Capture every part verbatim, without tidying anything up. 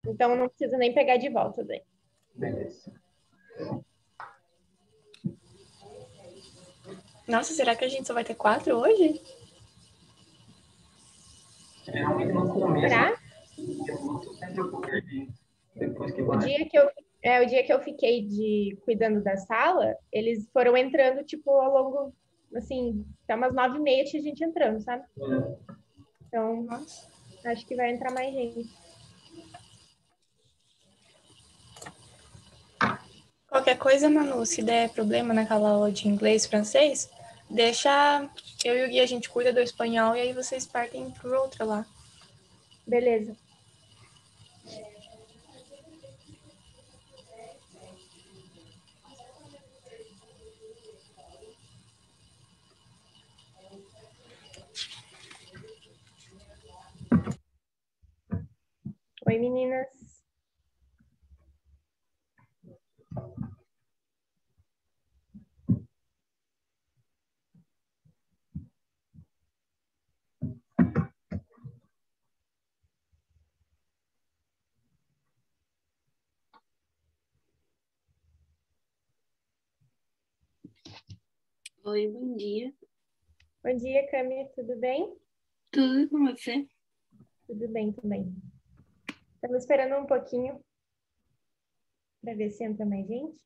Então não precisa nem pegar de volta daí. Beleza. Nossa, será que a gente só vai ter quatro hoje? Geralmente no começo, Será? sempre eu pouquinho. Depois que O vai. dia que eu, é, o dia que eu fiquei de cuidando da sala, eles foram entrando, tipo, ao longo, assim, até umas nove e meia tinha gente entrando, sabe? Então, Nossa. acho que vai entrar mais gente. Qualquer coisa, Manu, se der problema naquela aula de inglês, francês, deixa eu e o Gui, a gente cuida do espanhol e aí vocês partem por outra lá. Beleza. Oi, meninas. Oi, bom dia. Bom dia, Cami. Tudo bem? Tudo com você? Tudo bem também. Estamos esperando um pouquinho para ver se entra mais gente.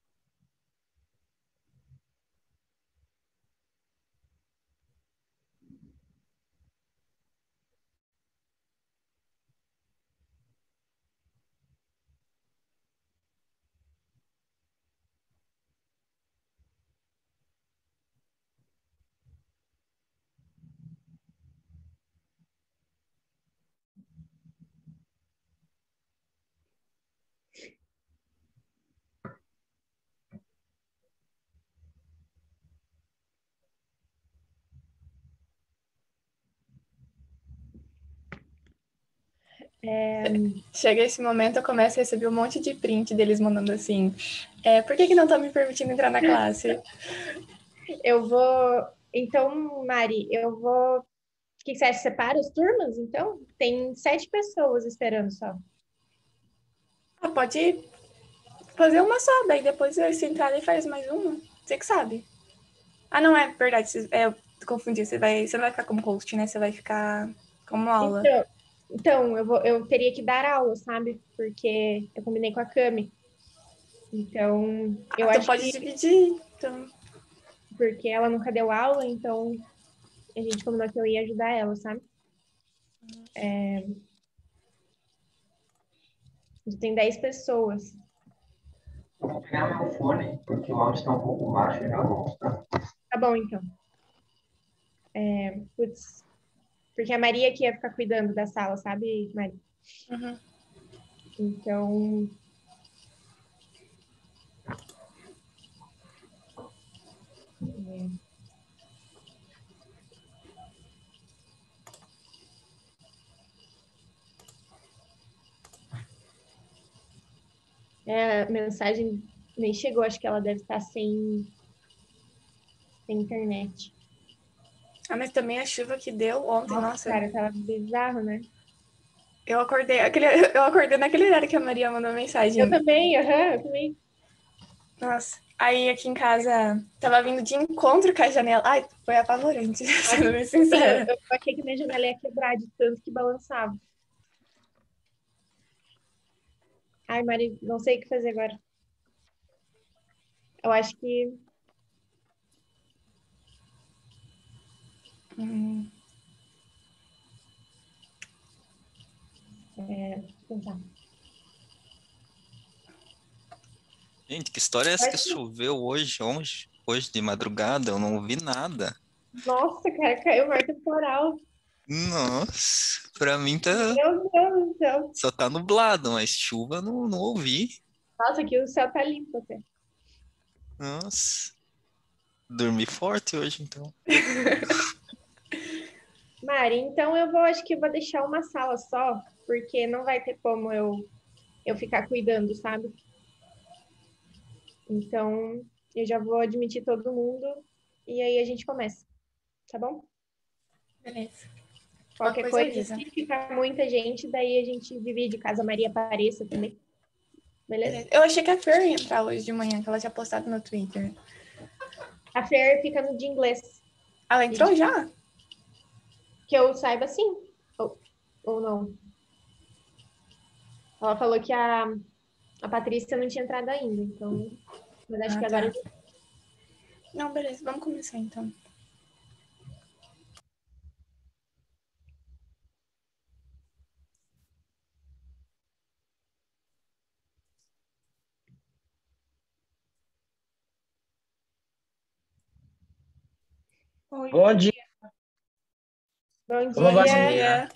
É, Chega esse momento, eu começo a receber um monte de print deles mandando assim, é, por que que não tá me permitindo entrar na classe? eu vou... Então, Mari, eu vou... O que que você acha? Separa as turmas, então? Tem sete pessoas esperando só. Ah, pode fazer uma só, daí depois você entra e faz mais uma. Você que sabe. Ah, não, é verdade. Você, é, eu confundi. Você, vai, você não vai ficar como host, né? Você vai ficar como aula. Então, então eu, vou, eu teria que dar aula, sabe? Porque eu combinei com a Cami. Então, eu Ah, tu acho pode que... dividir. Então, Porque ela nunca deu aula, então a gente combinou que eu ia ajudar ela, sabe? É, tem dez pessoas. Eu vou pegar meu fone, porque o áudio está um pouco baixo e já volto, tá? Tá bom, então. É, putz, porque a Maria que ia ficar cuidando da sala, sabe, Maria? uhum. Então, é, a mensagem nem chegou, acho que ela deve estar sem, sem internet. Ah, mas também a chuva que deu ontem, Nossa, nossa. cara, tava bizarro, né? Eu acordei, aquele, eu acordei naquele horário que a Maria mandou Eu mensagem. também, aham, eu também. Nossa. Aí aqui em casa tava vindo de encontro com a janela. Ai, foi apavorante, sendo bem Assim, eu, sincera. eu achei que minha janela ia quebrar de tanto que balançava. Ai, Mari, não sei o que fazer agora. Eu acho que... Hum. É, tentar. Gente, que história é Eu essa que acho que... choveu hoje, hoje, hoje de madrugada? Eu não ouvi nada. Nossa, cara, caiu o mar temporal. Nossa, pra mim tá, Meu Deus do céu. só tá nublado, mas chuva não, não ouvi. Nossa, aqui o céu tá limpo até. Nossa, dormi forte hoje, então. Mari, então eu vou, acho que eu vou deixar uma sala só, porque não vai ter como eu, eu ficar cuidando, sabe? Então, eu já vou admitir todo mundo e aí a gente começa, tá bom? Beleza. Qualquer coisa coisa, avisa. se ficar muita gente, daí a gente divide caso a Maria apareça também. Beleza? Beleza. Eu achei que a Fer ia entrar hoje de manhã, que ela tinha postado no Twitter. A Fer fica no de inglês. Ela entrou já? Que eu saiba, sim. Ou, ou não. Ela falou que a, a Patrícia não tinha entrado ainda, então... Mas acho Ah, que tá. agora... Não, beleza. Vamos começar, então. Bom dia, Bom como Bom vai? dia. dia.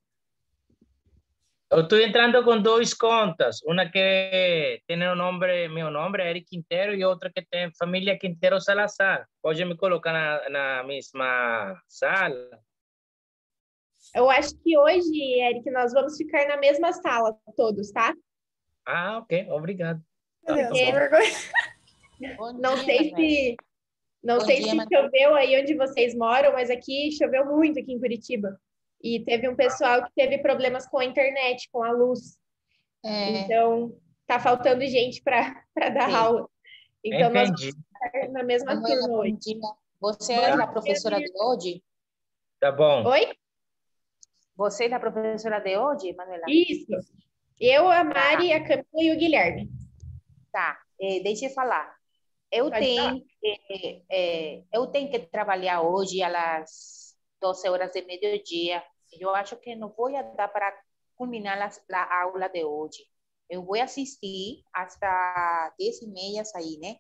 Eu estou entrando con dos contas, una que tiene un nombre, mi nombre, Eric Quintero, y otra que tiene familia Quintero Salazar. Pode me colocar na, na mesma sala? Eu acho que hoje, Eric, nós vamos ficar na mesma sala, todos, tá? Ah, ok, obrigado. Meu Deus, Porque- que vergonha. Bom Não dia, sei Manuela. se... Não Bom sei dia, se Manuela. choveu aí onde vocês moram, mas aqui choveu muito aqui em Curitiba. E teve um pessoal que teve problemas com a internet, com a luz. É, Então, tá faltando gente para dar Sim. aula. Então, nós Entendi. vamos estar na mesma Manuela, turma hoje. bom dia. Você Bom é dia, a professora de hoje? Tá bom. Oi? Você é a professora de hoje, Manuela? Isso. Eu, a Mari, a Camila e o Guilherme. Tá, é, deixa eu falar. Eu Pode tenho, é, é, eu tenho que trabalhar hoje às doze horas de meio-dia. Eu acho que não vou dar para culminar as- a aula de hoje. Eu vou assistir hasta dez e meia aí, né?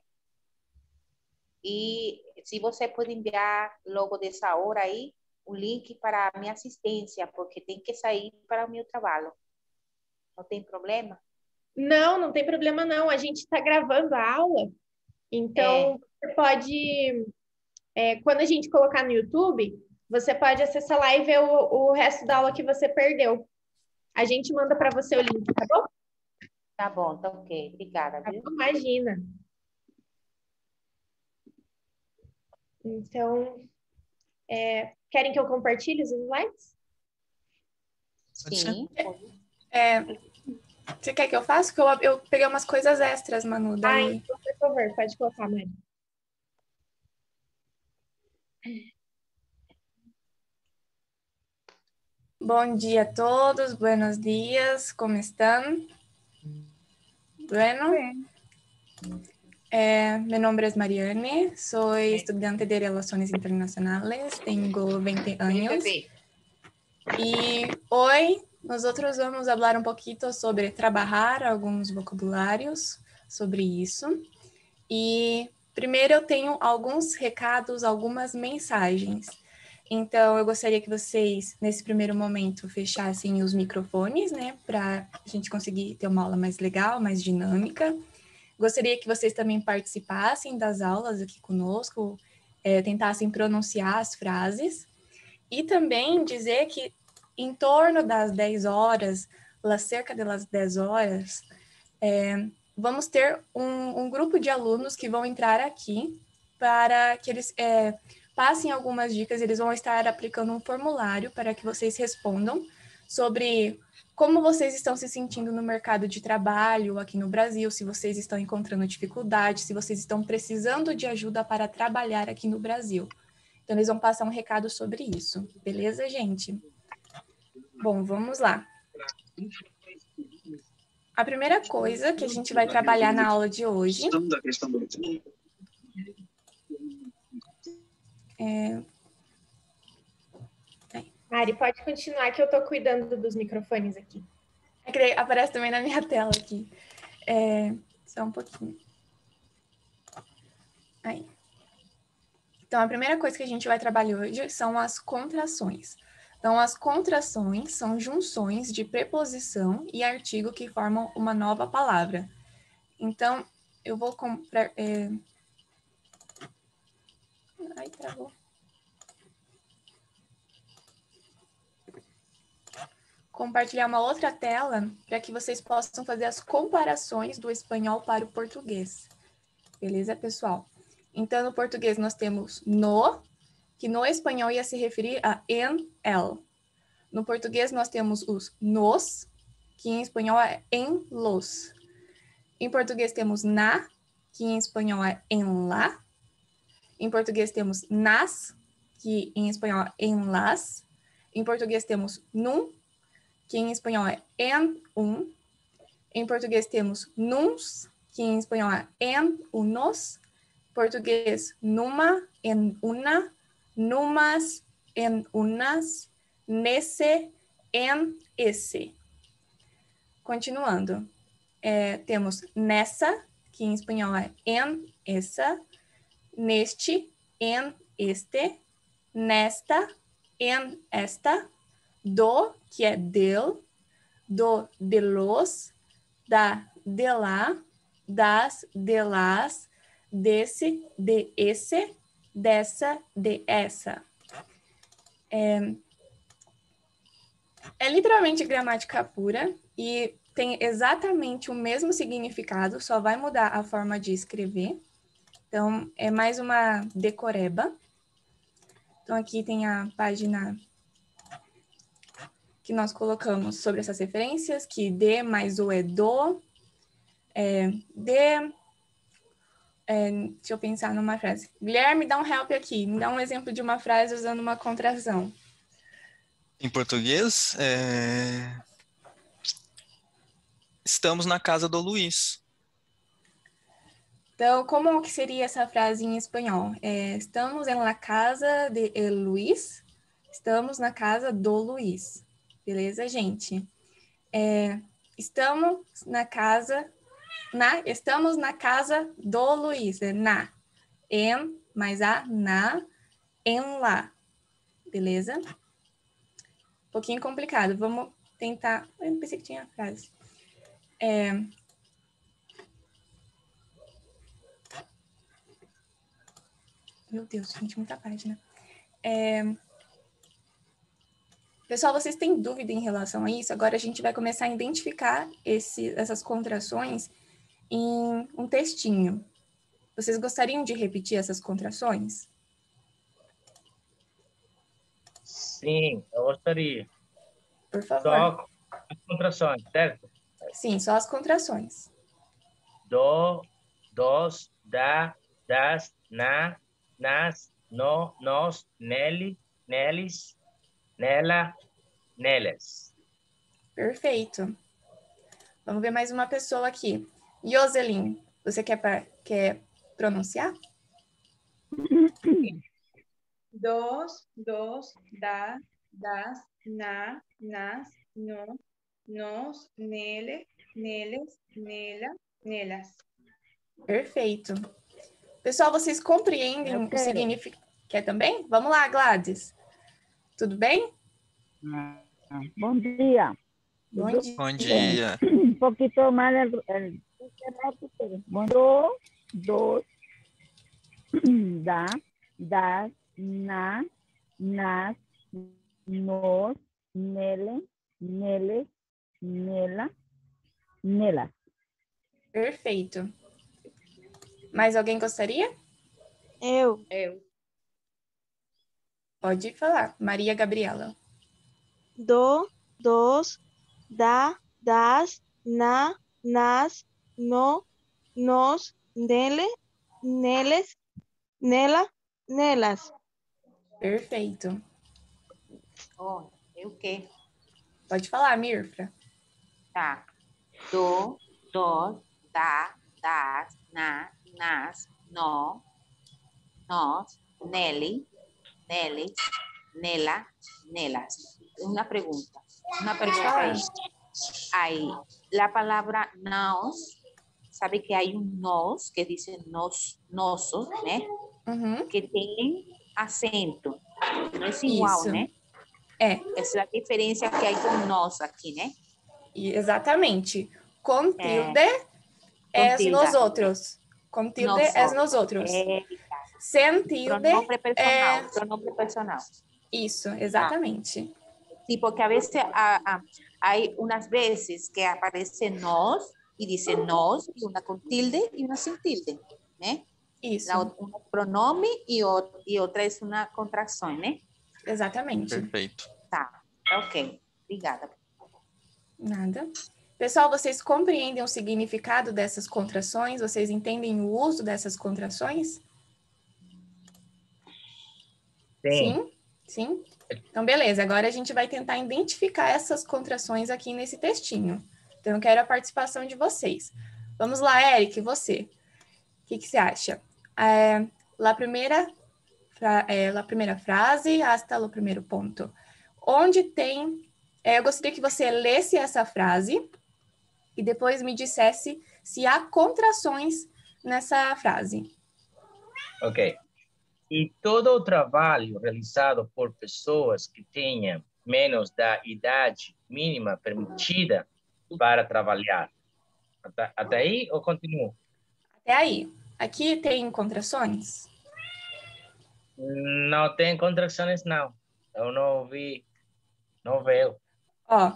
E se você pode enviar logo dessa hora aí o link para a minha assistência, porque tem que sair para o meu trabalho. Não tem problema? Não, não tem problema não. A gente está gravando a aula. Então, você pode... é, quando a gente colocar no YouTube, você pode acessar lá e ver o, o resto da aula que você perdeu. A gente manda para você o link, tá bom? Tá bom, tá ok. Obrigada, Tá viu? bom? Imagina. Então, é, querem que eu compartilhe os slides? Sim. É, você quer que eu faça? Porque eu, eu peguei umas coisas extras, Manu. Ah, Daí... então, por favor, pode colocar, Mari. Bom dia a todos, buenos días, ¿cómo están? Bueno, eh, mi nombre es Mariane, soy estudiante de Relaciones Internacionales, tengo veinte años y hoy nosotros vamos a hablar un poquito sobre trabajar algunos vocabularios, sobre isso. E primeiro eu tenho alguns recados, algumas mensagens. Então, eu gostaria que vocês, nesse primeiro momento, fechassem os microfones, né? Para a gente conseguir ter uma aula mais legal, mais dinâmica. Gostaria que vocês também participassem das aulas aqui conosco, é, tentassem pronunciar as frases. E também dizer que em torno das dez horas, lá cerca das dez horas, é, vamos ter um, um grupo de alunos que vão entrar aqui para que eles é, passem algumas dicas. Eles vão estar aplicando um formulário para que vocês respondam sobre como vocês estão se sentindo no mercado de trabalho aqui no Brasil, se vocês estão encontrando dificuldade, se vocês estão precisando de ajuda para trabalhar aqui no Brasil. Então, eles vão passar um recado sobre isso. Beleza, gente? Bom, vamos lá. A primeira coisa que a gente vai trabalhar na aula de hoje é... Mari, pode continuar que eu estou cuidando dos microfones aqui. É que aparece também na minha tela aqui. É... Só um pouquinho. Aí. Então, a primeira coisa que a gente vai trabalhar hoje são as contrações. Então, as contrações são junções de preposição e artigo que formam uma nova palavra. Então, eu vou comprar... É... Ai, travou. Compartilhar uma outra tela para que vocês possam fazer as comparações do espanhol para o português. Beleza, pessoal? Então, no português nós temos no, que no espanhol ia se referir a en, el. No português, nós temos os nos, que em espanhol é em los. Em português, temos na, que em espanhol é em la. Em português, temos nas, que em espanhol é em las. Em português, temos num, que em espanhol é en un. Em português, temos nuns, que em espanhol é en unos. Português, numa, en una, numas, en unas, nesse, en esse. Continuando, é, temos nessa, que em espanhol é en essa, neste, en este, nesta, en esta, do, que é del, do, de los, da, de lá, das, de las, desse, de esse, dessa, de essa. É, é literalmente gramática pura e tem exatamente o mesmo significado, só vai mudar a forma de escrever. Então, é mais uma decoreba. Então, aqui tem a página que nós colocamos sobre essas referências, que de mais o é do, é, de... É, deixa eu pensar numa frase. Guilherme, dá um help aqui. Me dá um exemplo de uma frase usando uma contração. Em português, é... estamos na casa do Luiz. Então, como que seria essa frase em espanhol? É, estamos em la casa de el Luis. Estamos na casa do Luiz. Beleza, gente? É, estamos na casa... Na, estamos na casa do Luiz. É na. Em, mais a, na, em lá. Beleza? Um pouquinho complicado. Vamos tentar... Eu não pensei que tinha frase. É... Meu Deus, gente, muita página. É... Pessoal, vocês têm dúvida em relação a isso? Agora a gente vai começar a identificar esse, essas contrações em um textinho. Vocês gostariam de repetir essas contrações? Sim, eu gostaria. Por favor. Só as contrações, certo? Sim, só as contrações. Do, dos, da, das, na, nas, no, nos, nele, neles, nela, nelas. Perfeito. Vamos ver mais uma pessoa aqui. Joselin, você quer, quer pronunciar? Dos, dos, da, das, na, nas, no, nos, nele, neles, nela, nelas. Perfeito. Pessoal, vocês compreendem o significado? Quer também? Vamos lá, Gladys. Tudo bem? Bom dia. Bom dia. Bom dia. Un poquito mal el, el do, dos, da, das, na, nas, nos, nele, neles, nela, nelas. Perfeito. Mais alguém gostaria? Eu. Eu. Pode falar. Maria Gabriela. Do, dos, da, das, na, nas, no, nos, nele, neles, nela, nelas. Perfeito. Oh, eu quê? Pode falar, Mirfra. Tá. Do, dos, da, das, na, nas, no, nos, nele, neles, nela, nelas. Una pregunta. Una pregunta ahí. Ahí, la palabra nos, sabe que hay un nos que dice nos, noso, né? Uhum. Que tem acento. Não é igual, Isso. né? É. Essa é a diferença que há com nós aqui, né? E exatamente. Com tilde É. es tilde. nos outros. Com tilde Nosotros. es nos outros. É, Sem tilde pronome personal. é... Pronome personal. Isso, exatamente. Sí, porque a veces a, a, hay unas veces que aparece nos y dice nos y una con tilde y una sin tilde, ¿eh? Isso. La, una pronome y, o, y otra es una contracción, ¿eh? Exatamente. Perfeito. Tá. Ok, obrigada. Nada. Pessoal, vocês compreendem o significado dessas contrações? Vocês entendem o uso dessas contrações? Sim. Sim? Sim? Então, beleza. Agora a gente vai tentar identificar essas contrações aqui nesse textinho. Então, eu quero a participação de vocês. Vamos lá, Eric, você. O que, que você acha? É, la, primeira, fra, é, la primeira frase hasta o primeiro ponto. Onde tem... É, eu gostaria que você lesse essa frase e depois me dissesse se há contrações nessa frase. Ok. E todo o trabalho realizado por pessoas que tenham menos da idade mínima permitida para trabalhar. Até, até aí ou continuo? Até aí. Aqui tem contrações? Não tem contrações, não. Eu não vi, não veio. Ó,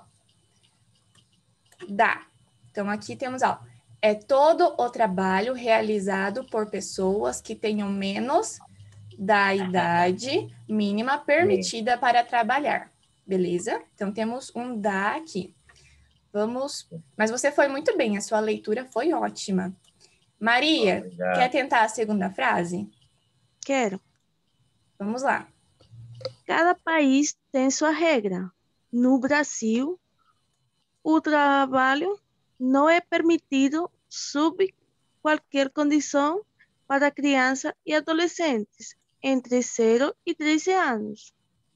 dá. Então, aqui temos, ó, é todo o trabalho realizado por pessoas que tenham menos da idade mínima permitida para trabalhar. Beleza? Então, temos um dá aqui. Vamos... Mas você foi muito bem, a sua leitura foi ótima. Maria, Obrigado. quer tentar a segunda frase? Quero. Vamos lá. Cada país tem sua regra. No Brasil, o trabalho não é permitido sob qualquer condição para crianças e adolescentes entre zero e treze anos.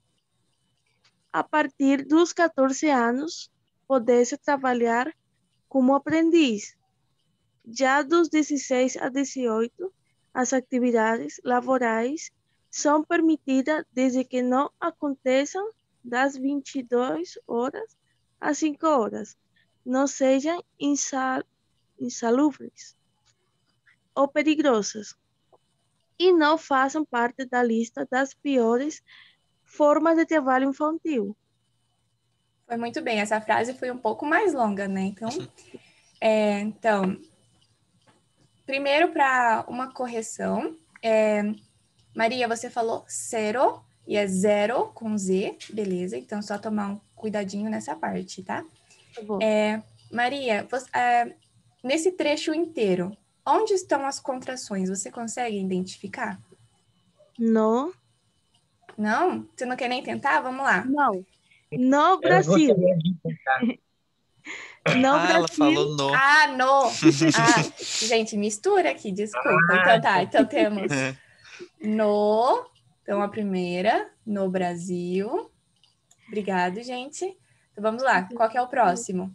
A partir dos quatorze anos, pode-se trabalhar como aprendiz. Já dos dezesseis a dezoito, as atividades laborais são permitidas desde que não aconteçam das vinte e duas horas às cinco horas, não sejam insal insalubres ou perigosas e não façam parte da lista das piores formas de trabalho infantil. Foi muito bem. Essa frase foi um pouco mais longa, né? Então, é, então primeiro para uma correção, é, Maria, você falou zero, e é zero com Z, beleza? Então, só tomar um cuidadinho nessa parte, tá? Tá bom. É, Maria, você, é, nesse trecho inteiro, onde estão as contrações? Você consegue identificar? Não. Não? Você não quer nem tentar? Vamos lá. Não. No Eu Brasil. gostaria de tentar. No Ah, ela Brasil. falou no. Ah, no! Ah, gente, mistura aqui, desculpa. Então tá, então temos no, então a primeira, no Brasil. Obrigado, gente. Então vamos lá, qual que é o próximo?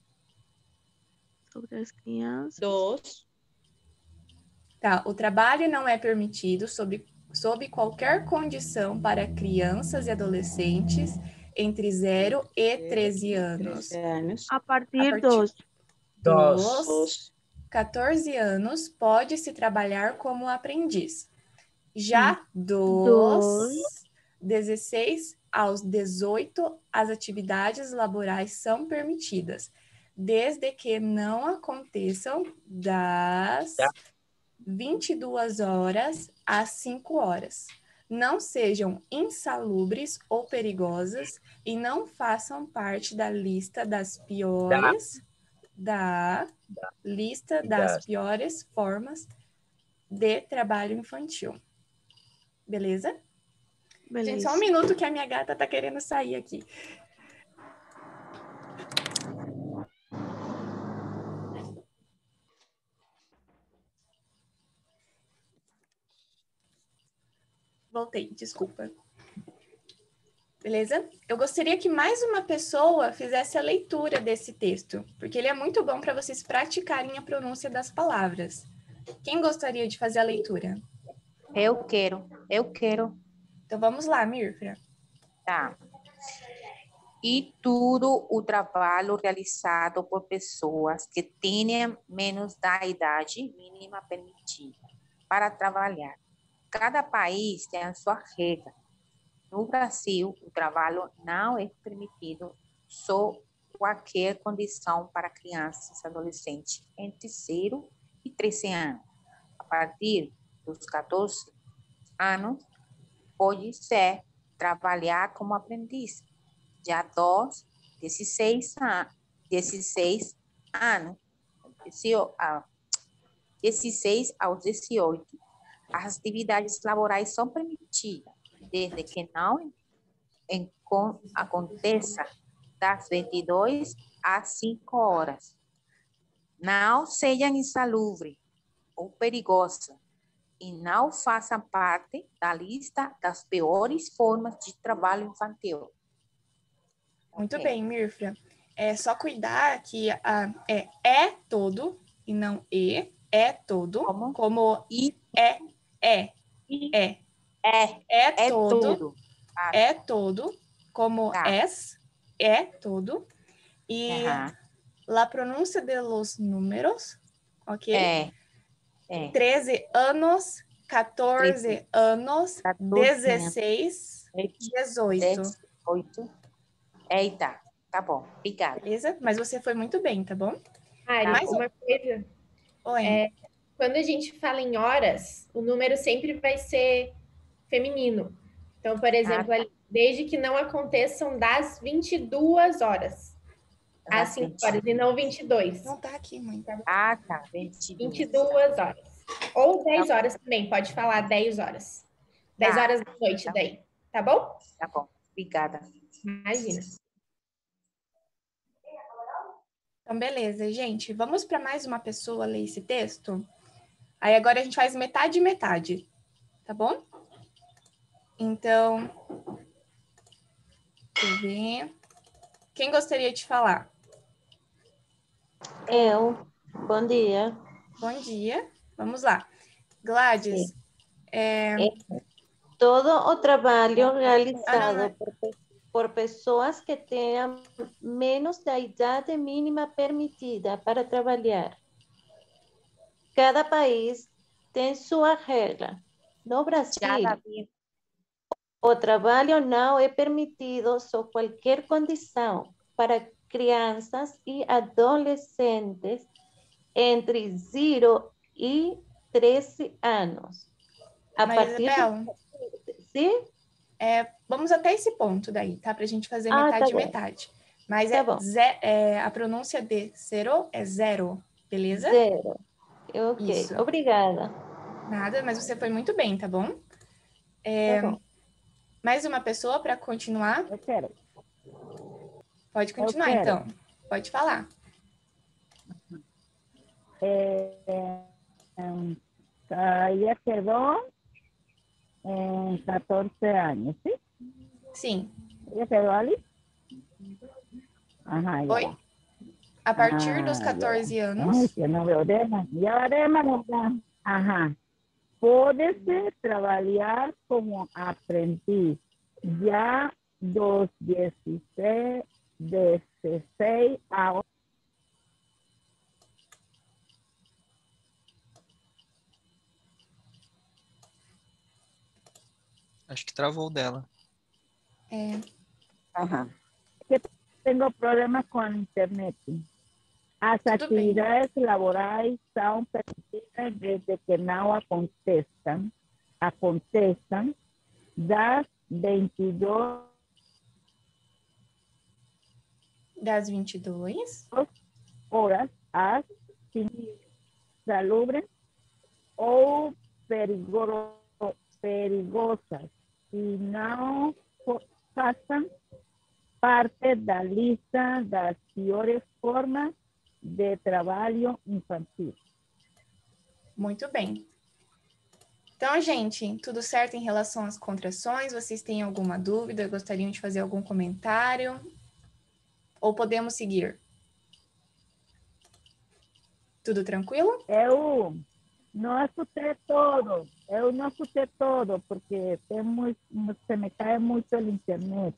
Sobre as crianças. Dos. Tá, o trabalho não é permitido sob, sob qualquer condição para crianças e adolescentes entre zero e treze anos. A partir, A partir dos. Dos. Dos quatorze anos, pode-se trabalhar como aprendiz. Já dos Dos. dezesseis aos dezoito, as atividades laborais são permitidas, desde que não aconteçam das Tá. vinte e duas horas às cinco horas. Não sejam insalubres ou perigosas e não façam parte da lista das piores da, lista das Das. piores formas de trabalho infantil. Beleza? Beleza. Gente, só um minuto que a minha gata tá querendo sair aqui. Voltei, desculpa. Beleza? Eu gostaria que mais uma pessoa fizesse a leitura desse texto, porque ele é muito bom para vocês praticarem a pronúncia das palavras. Quem gostaria de fazer a leitura? Eu quero, eu quero. Então vamos lá, Mirfra. Tá. E todo o trabalho realizado por pessoas que tenham menos da idade mínima permitida para trabalhar. Cada país tem a sua regra. No Brasil, o trabalho não é permitido sob qualquer condição para crianças e adolescentes entre zero e treze anos. A partir dos quatorze anos, pode ser trabalhar como aprendiz. já dos, dezesseis, a, dezesseis anos, dezesseis aos dezoito, as atividades laborais são permitidas, desde que não em, aconteça das vinte e duas às cinco horas. Não sejam insalubres ou perigosas e não façam parte da lista das piores formas de trabalho infantil. Muito Ok. bem, Mirfra. É só cuidar que a, é é todo e não e. É todo. Como? Como E é, é, e é. é, É é todo. tudo. Ah, É todo. Como Tá. es. É todo. E Ajá. la pronúncia de los números, ok? É, é. treze anos, quatorze treze, anos, quatorze, dezesseis, dezoito. dezoito. Eita, tá bom. Obrigada. Beleza? Mas você foi muito bem, tá bom? Mari, Mais um- uma coisa, Oi. É, quando a gente fala em horas, o número sempre vai ser feminino. Então, por exemplo, Ah, ali, desde que não aconteçam das vinte e duas horas às Das cinco vinte. horas, e não vinte e dois. Não tá aqui, mãe. Ah, tá. vinte e duas. vinte e duas horas. Ou dez horas também, pode falar dez horas. dez Tá. horas da noite daí, tá bom? Tá bom. Obrigada. Imagina. Então, beleza, gente. Vamos para mais uma pessoa ler esse texto? Aí agora a gente faz metade e metade, tá bom? Então, deixa eu ver. Quem gostaria de falar? Eu. Bom dia. Bom dia. Vamos lá. Gladys, é... Todo o trabalho realizado Ah, não, não. por, pe- por pessoas que tenham menos da idade mínima permitida para trabalhar. Cada país tem sua regra. No Já, Brasil, Davi. o trabalho não é permitido sob qualquer condição para crianças e adolescentes entre zero e treze anos. A Maria partir Isabel, de... Sim? é, vamos até esse ponto daí, tá? Pra gente fazer Ah, metade tá e bom. metade. Mas Tá é, bom. ze- é, a pronúncia de zero é zero, beleza? Zero. Ok, Isso. obrigada. Nada, mas você foi muito bem, tá bom? É, Tá bom. mais uma pessoa para continuar? Eu quero. Pode continuar, quero. então. Pode falar. Eh, em, ella quedó en catorce años, ¿sí? Sim. ¿Ella quedó ali? Ajá, ya Oi? va. A partir Ah, dos ya catorze va. anos. Ay, que no veo Dema. Ya va Dema, ¿no? Ajá. Puede trabajar como aprendiz ya dos dieciséis, dieciséis a Acho que travou dela. É, Ajá. Que tengo problemas con el internet. As Tudo bem. atividades laborais são permitidas desde que não aconteçam, aconteçam das vinte e duas das vinte e duas. horas às insalubres ou perigo- perigosas e não fo- façam parte da lista das piores formas de trabalho infantil. Muito bem. Então, gente, tudo certo em relação às contrações? Vocês têm alguma dúvida? Gostariam de fazer algum comentário? Ou podemos seguir? Tudo tranquilo? Eu não escutei todo, eu não escutei todo, porque tem muito, se me cai muito a internet.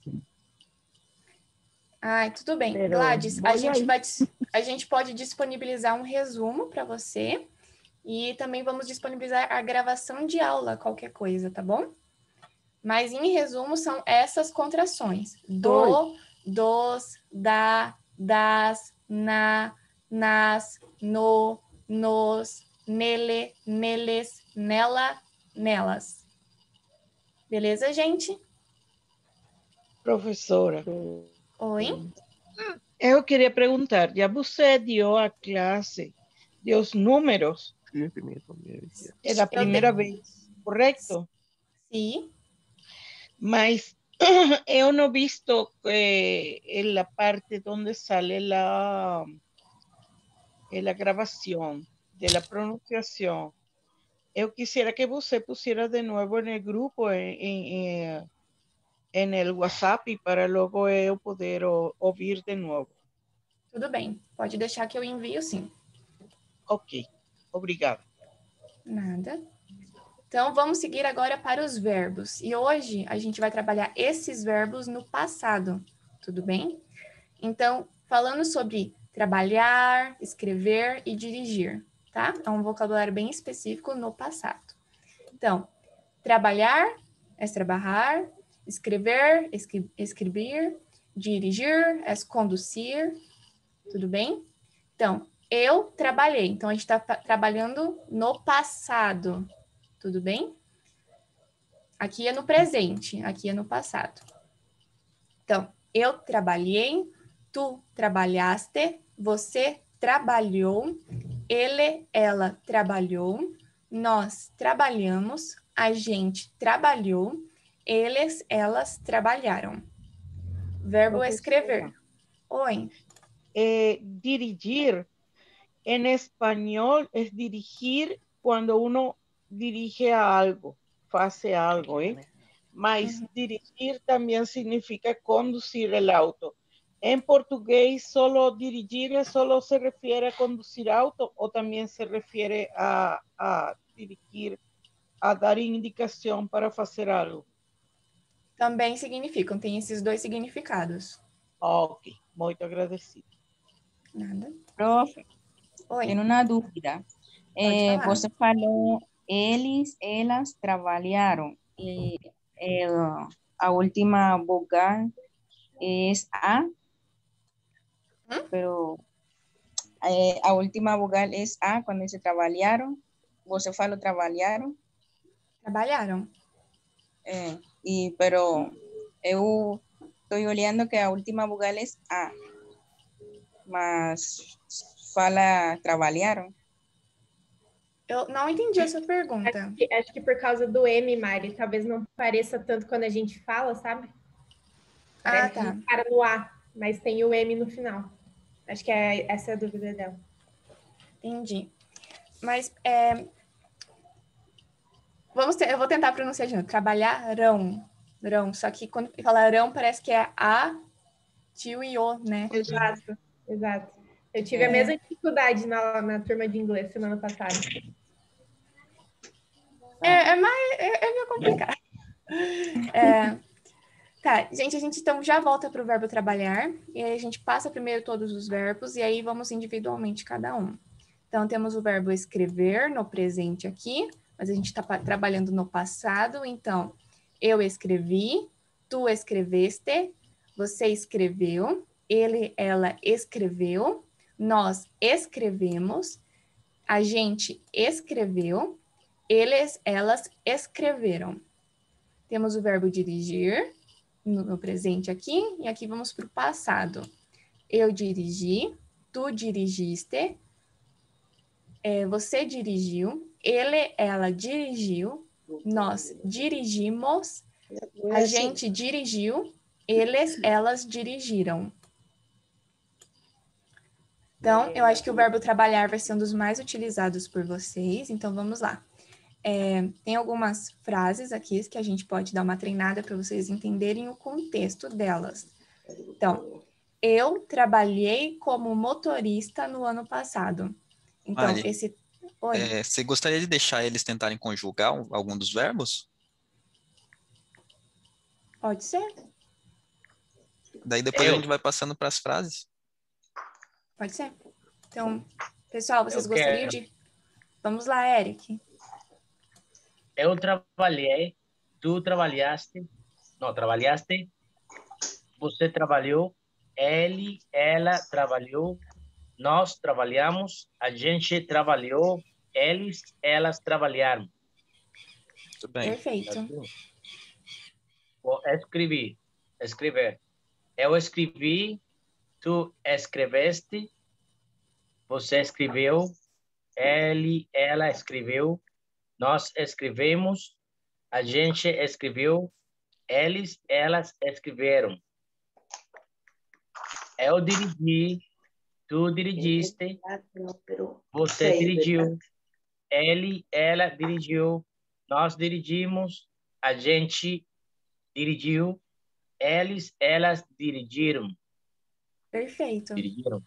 Ai, tudo bem. Pero Gladys, a voy gente, ahí. vai, a gente pode disponibilizar um resumo para você e também vamos disponibilizar a gravação de aula, qualquer coisa, tá bom? Mas, em resumo, são essas contrações. Do, dos, da, das, na, nas, no, nos, nele, neles, nela, nelas. Beleza, gente? Professora, Oi? Eu queria perguntar, já você deu a classe dos números? É da primeira vez, correto? Sim. Mas eu não visto eh, en la parte donde sale la, eh, la grabación de la pronunciación. Eu quisiera que você pusiera de nuevo en el grupo, en, en, en el WhatsApp, para luego eu poder o, ouvir de novo. Tudo bem, pode deixar que eu envio sim. Ok, obrigado. Nada. Então, vamos seguir agora para os verbos. E hoje a gente vai trabalhar esses verbos no passado, tudo bem? Então, falando sobre trabalhar, escrever e dirigir, tá? É um vocabulário bem específico no passado. Então, trabalhar é trabalhar, escrever, escri escrever, dirigir é conduzir, tudo bem? Então, eu trabalhei. Então, a gente está trabalhando no passado, tudo bem? Aqui é no presente, aqui é no passado. Então, eu trabalhei, tu trabalhaste, você trabalhou, ele, ela trabalhou, nós trabalhamos, a gente trabalhou, eles, elas trabalharam. Verbo Professora, escrever. Oi. Eh, dirigir en español es dirigir cuando uno dirige a algo, hace algo, ¿eh? Mas Uhum. dirigir también significa conducir el auto. En portugués, solo dirigir solo se refiere a conducir auto o también se refiere a, a dirigir, a dar indicación para hacer algo. Também significam, tem esses dois significados. Ok, muito agradecido. Nada. Profe, Oi. tenho uma dúvida. É, falar. você falou, eles, elas trabalharam. E, é, a última vogal é A, Hum? pero é, a última vogal é A quando se trabalharam. Você falou trabalharam? Trabalharam. É, e, pero eu estou olhando que a última vogal é A, mas fala trabalharam. Eu não entendi a sua pergunta. Acho que, acho que por causa do M, Mari, talvez não pareça tanto quando a gente fala, sabe? Parece Ah, tá. que a gente para no A, mas tem o M no final. Acho que é, essa é a dúvida dela. Entendi. Mas, é... Vamos ter... eu vou tentar pronunciar de novo. Trabalharão. Rão. Só que quando fala rão, parece que é A, tio e O, né? Exato, exato. Eu tive É. a mesma dificuldade na, na turma de inglês semana passada. É, é mais... É, é meio complicado. É... Tá, gente, a gente então já volta para o verbo trabalhar, e aí a gente passa primeiro todos os verbos, e aí vamos individualmente cada um. Então, temos o verbo escrever no presente aqui, mas a gente está trabalhando no passado, então, eu escrevi, tu escreveste, você escreveu, ele, ela escreveu, nós escrevemos, a gente escreveu, eles, elas escreveram. Temos o verbo dirigir, no, no presente aqui, e aqui vamos para o passado. Eu dirigi, tu dirigiste, é, você dirigiu, ele, ela dirigiu, nós dirigimos, a gente dirigiu, eles, elas dirigiram. Então, eu acho que o verbo trabalhar vai ser um dos mais utilizados por vocês, então vamos lá. É, tem algumas frases aqui que a gente pode dar uma treinada para vocês entenderem o contexto delas. Então, eu trabalhei como motorista no ano passado. Então, Mari, esse... Oi. É, você gostaria de deixar eles tentarem conjugar algum dos verbos? Pode ser. Daí depois Eu. a gente vai passando para as frases. Pode ser. Então, pessoal, vocês Eu gostariam quero. de... Vamos lá, Eric. Eu trabalhei, tu trabalhaste, não, trabalhaste, você trabalhou, ele, ela trabalhou, nós trabalhamos, a gente trabalhou, eles, elas trabalharam. Tudo bem. Perfeito. Vou escrever, escrever. Eu escrevi, tu escreveste, você escreveu, ele, ela escreveu, nós escrevemos, a gente escreveu, eles, elas escreveram. Eu dirigi, tu dirigiste, você dirigiu, ele, ela dirigiu, nós dirigimos, a gente dirigiu, eles, elas dirigiram. Perfeito. Dirigiram.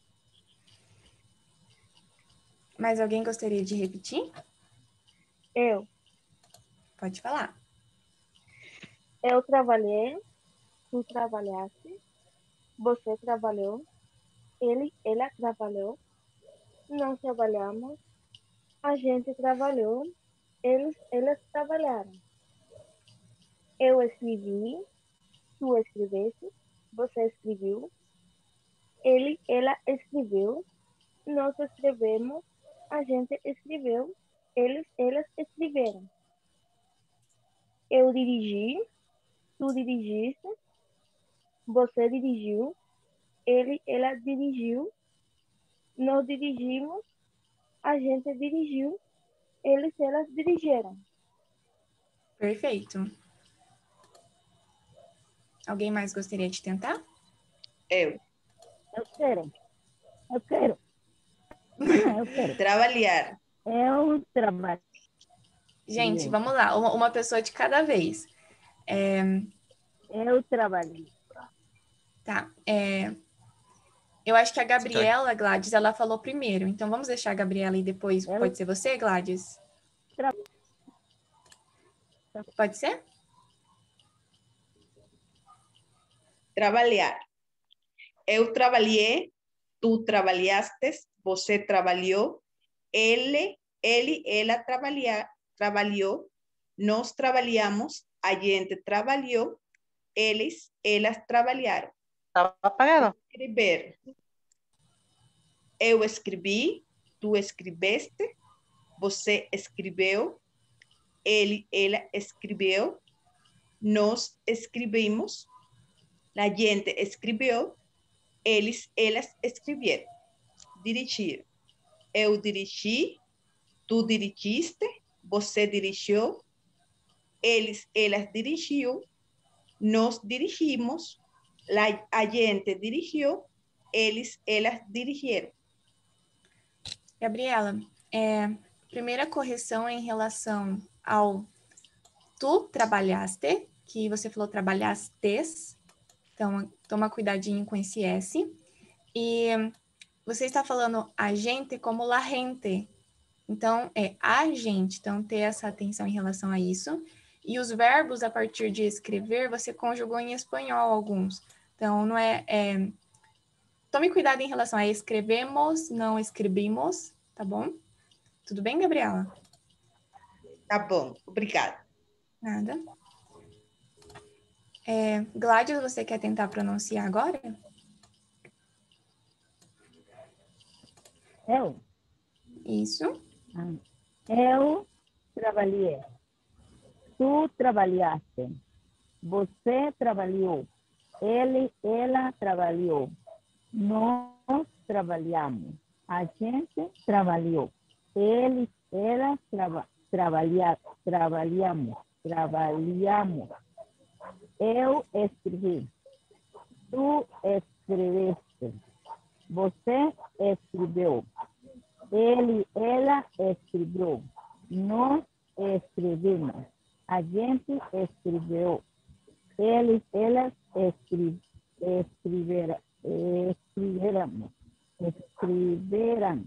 Mais alguém gostaria de repetir? Eu. Pode falar. Eu trabalhei, tu trabalhaste, você trabalhou, ele, ela trabalhou, nós trabalhamos, a gente trabalhou, eles, elas trabalharam. Eu escrevi, tu escreveste, você escreveu, ele, ela escreveu, nós escrevemos, a gente escreveu, eles, elas escreveram. Eu dirigi, tu dirigiste, você dirigiu, ele, ela dirigiu, nós dirigimos, a gente dirigiu, eles, elas dirigiram. Perfeito. Alguém mais gostaria de tentar? Eu. Eu quero. Eu quero. Eu quero. Trabalhar. Eu trabalho. Gente, vamos lá. Uma, uma pessoa de cada vez. É... Eu trabalhei. Tá. É... Eu acho que a Gabriela, Gladys, ela falou primeiro. Então, vamos deixar a Gabriela e depois eu... pode ser você, Gladys? Tra... Pode ser? Trabalhar. Eu trabalhei, tu trabalhaste, você trabalhou, ele, ele, ela trabalha, trabalhou, nós trabalhamos, a gente trabalhou, eles, elas trabalharam. Estava apagado. Escrever. Eu escrevi, tu escreveste, você escreveu, ele, ela escreveu, nós escrevimos, a gente escreveu, eles, elas escreveram. Dirigir. Eu dirigi, tu dirigiste, você dirigiu, eles, elas dirigiu, nós dirigimos, la, a gente dirigiu, eles, elas dirigiram. Gabriela, é, primeira correção em relação ao tu trabalhaste, que você falou trabalhastes, então toma cuidadinho com esse S. E você está falando a gente como la gente, então é a gente, então ter essa atenção em relação a isso. E os verbos a partir de escrever, você conjugou em espanhol alguns, então não é... é tome cuidado em relação a escrevemos, não escrevimos, tá bom? Tudo bem, Gabriela? Tá bom, obrigada. Nada. É, Gladys, você quer tentar pronunciar agora? Eu? Isso. Eu trabalhei. Tu trabalhaste. Você trabalhou. Ele, ela trabalhou. Nós trabalhamos. A gente trabalhou. Eles, elas traba, trabalha, trabalhamos. Trabalhamos. Eu escrevi. Tu escreveste. Você escreveu. Ele, ela escreveu. Nós escrevemos. A gente escreveu. Eles, elas escre, escreveram. Escreveram. Escreveram.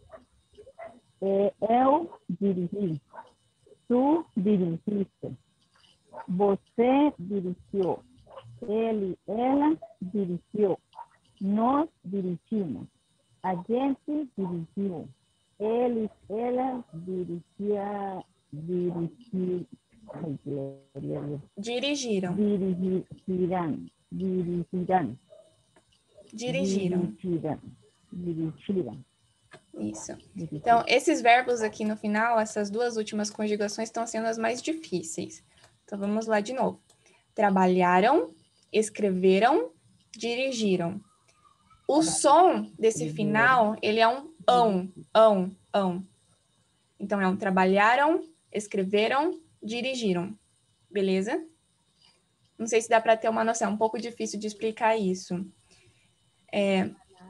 Eu dirigi. Tu dirigiste. Você dirigiu. Ele, ela dirigiu. Nós dirigimos. A gente dirigiu. Eles, elas dirigia, dirigi, dirigiram. Dirigirão. Dirigirão. Dirigiram. Dirigiram. Dirigiram. Isso. Então, esses verbos aqui no final, essas duas últimas conjugações estão sendo as mais difíceis. Então, vamos lá de novo. Trabalharam, escreveram, dirigiram. O som desse final, ele é um ão, ão, ão. Então, é um trabalharam, escreveram, dirigiram. Beleza? Não sei se dá para ter uma noção, é um pouco difícil de explicar isso. É...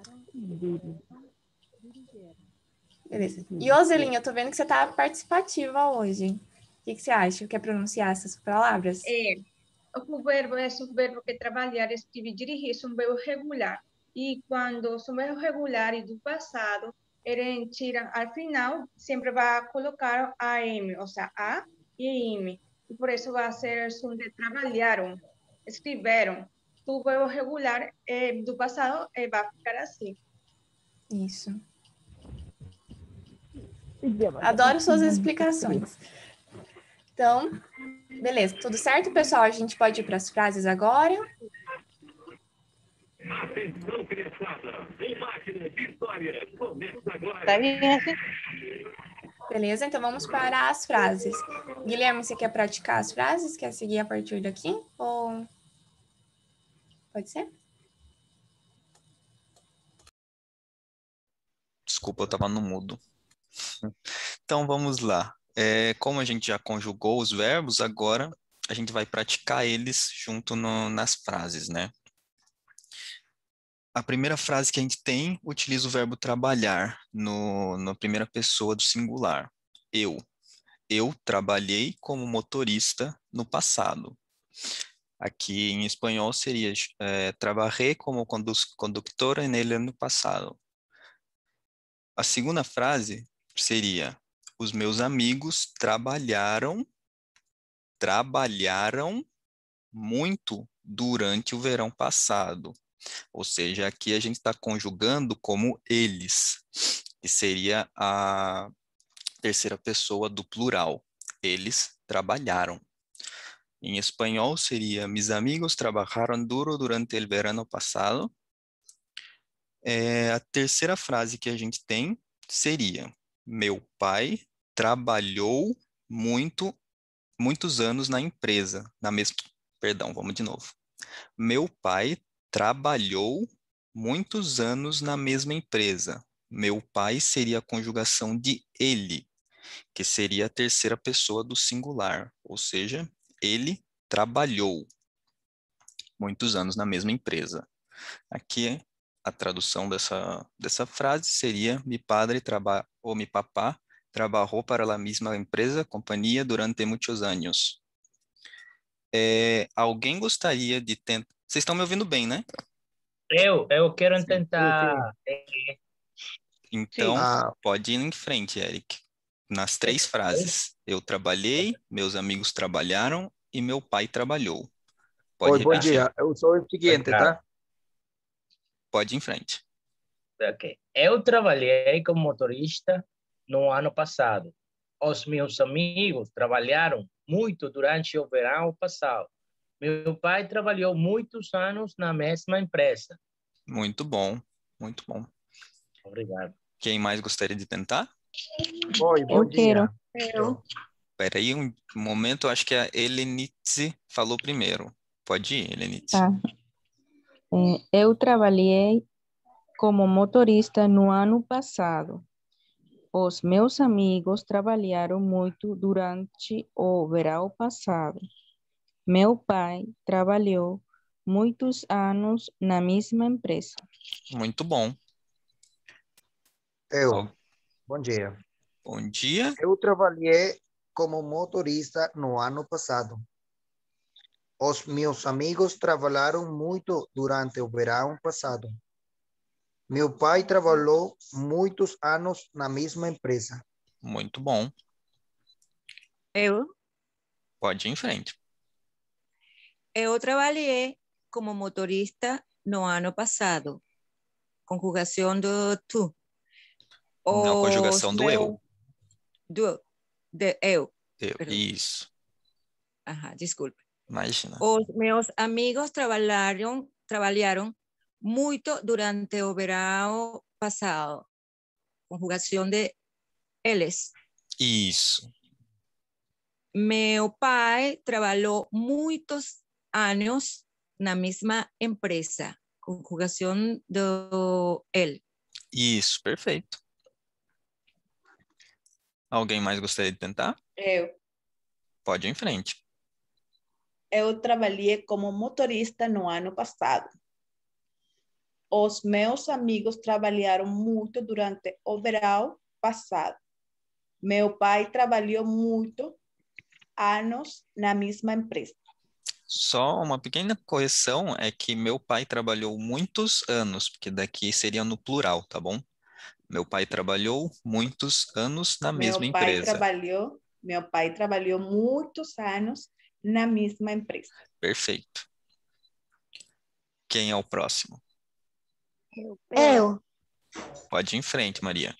Beleza. E, Ozelinha, eu tô vendo que você tá participativa hoje. O que, que você acha? Quer pronunciar essas palavras? É, o verbo é um verbo que trabalhar, escrever, dirigir, é um verbo regular. E quando são verbos regulares do passado, eles tiram ao final, sempre vai colocar a M, ou seja, A e M. E por isso vai ser o som de trabalharam, escreveram. O verbo regular é, do passado é, vai ficar assim. Isso. Adoro suas explicações. Então, beleza. Tudo certo, pessoal? A gente pode ir para as frases agora. Atenção, criançada. Em máquina de história. Começa agora. Tá bem assim? Beleza, então vamos para as frases. Guilherme, você quer praticar as frases? Quer seguir a partir daqui? Ou... Pode ser? Desculpa, eu estava no mudo. Então, vamos lá. É, como a gente já conjugou os verbos, agora a gente vai praticar eles junto no, nas frases, né? A primeira frase que a gente tem utiliza o verbo trabalhar no, na primeira pessoa do singular. Eu. Eu trabalhei como motorista no passado. Aqui em espanhol seria é, trabajé como conductor en el ano passado. A segunda frase seria: os meus amigos trabalharam, trabalharam muito durante o verão passado. Ou seja, aqui a gente está conjugando como eles, que seria a terceira pessoa do plural. Eles trabalharam. Em espanhol seria: mis amigos trabajaron duro durante el verano passado. É, a terceira frase que a gente tem seria: meu pai trabalhou muito, muitos anos na empresa. Na mesma, perdão, vamos de novo. Meu pai trabalhou muitos anos na mesma empresa. Meu pai seria a conjugação de ele, que seria a terceira pessoa do singular. Ou seja, ele trabalhou muitos anos na mesma empresa. Aqui a tradução dessa, dessa frase seria: mi padre traba, ou mi papá trabalhou para a mesma empresa, companhia, durante muitos anos. É, alguém gostaria de tentar... Vocês estão me ouvindo bem, né? Eu, eu quero tentar... Então, Ah. pode ir em frente, Eric. Nas três frases. Eu trabalhei, meus amigos trabalharam e meu pai trabalhou. Pode Oi, bom repetir. dia. Eu sou o seguinte, tá? Pode ir em frente. Okay. Eu trabalhei como motorista no ano passado. Os meus amigos trabalharam muito durante o verão passado. Meu pai trabalhou muitos anos na mesma empresa. Muito bom, muito bom. Obrigado. Quem mais gostaria de tentar? Oi, bom Eu dia. quero. Eu. Espera aí um momento, eu acho que a Helenice falou primeiro. Pode ir, Helenice. Tá. É, eu trabalhei como motorista no ano passado. Os meus amigos trabalharam muito durante o verão passado. Meu pai trabalhou muitos anos na mesma empresa. Muito bom. Eu. Bom dia. Bom dia. Eu trabalhei como motorista no ano passado. Os meus amigos trabalharam muito durante o verão passado. Meu pai trabalhou muitos anos na mesma empresa. Muito bom. Eu, Pode ir em frente. eu trabalhei como motorista no ano passado. Conjugação do tu. Não, conjugação do meu- eu. Do, de eu. Eu. Perdão. Isso. Ajá, desculpe. Imagina. Os meus amigos trabalharam, trabalharam muito durante o verão passado. Conjugação de eles. Isso. Meu pai trabalhou muitos anos na mesma empresa. conjugação do ele. Isso, perfeito. Alguém mais gostaria de tentar? Eu. Pode ir em frente. Eu trabalhei como motorista no ano passado. Os meus amigos trabalharam muito durante o verão passado. Meu pai trabalhou muito anos na mesma empresa. Só uma pequena correção é que meu pai trabalhou muitos anos, porque daqui seria no plural, tá bom? Meu pai trabalhou muitos anos na mesma Meu pai empresa. trabalhou, meu pai trabalhou muitos anos na mesma empresa. Perfeito. Quem é o próximo? Eu. Pode ir em frente, Maria.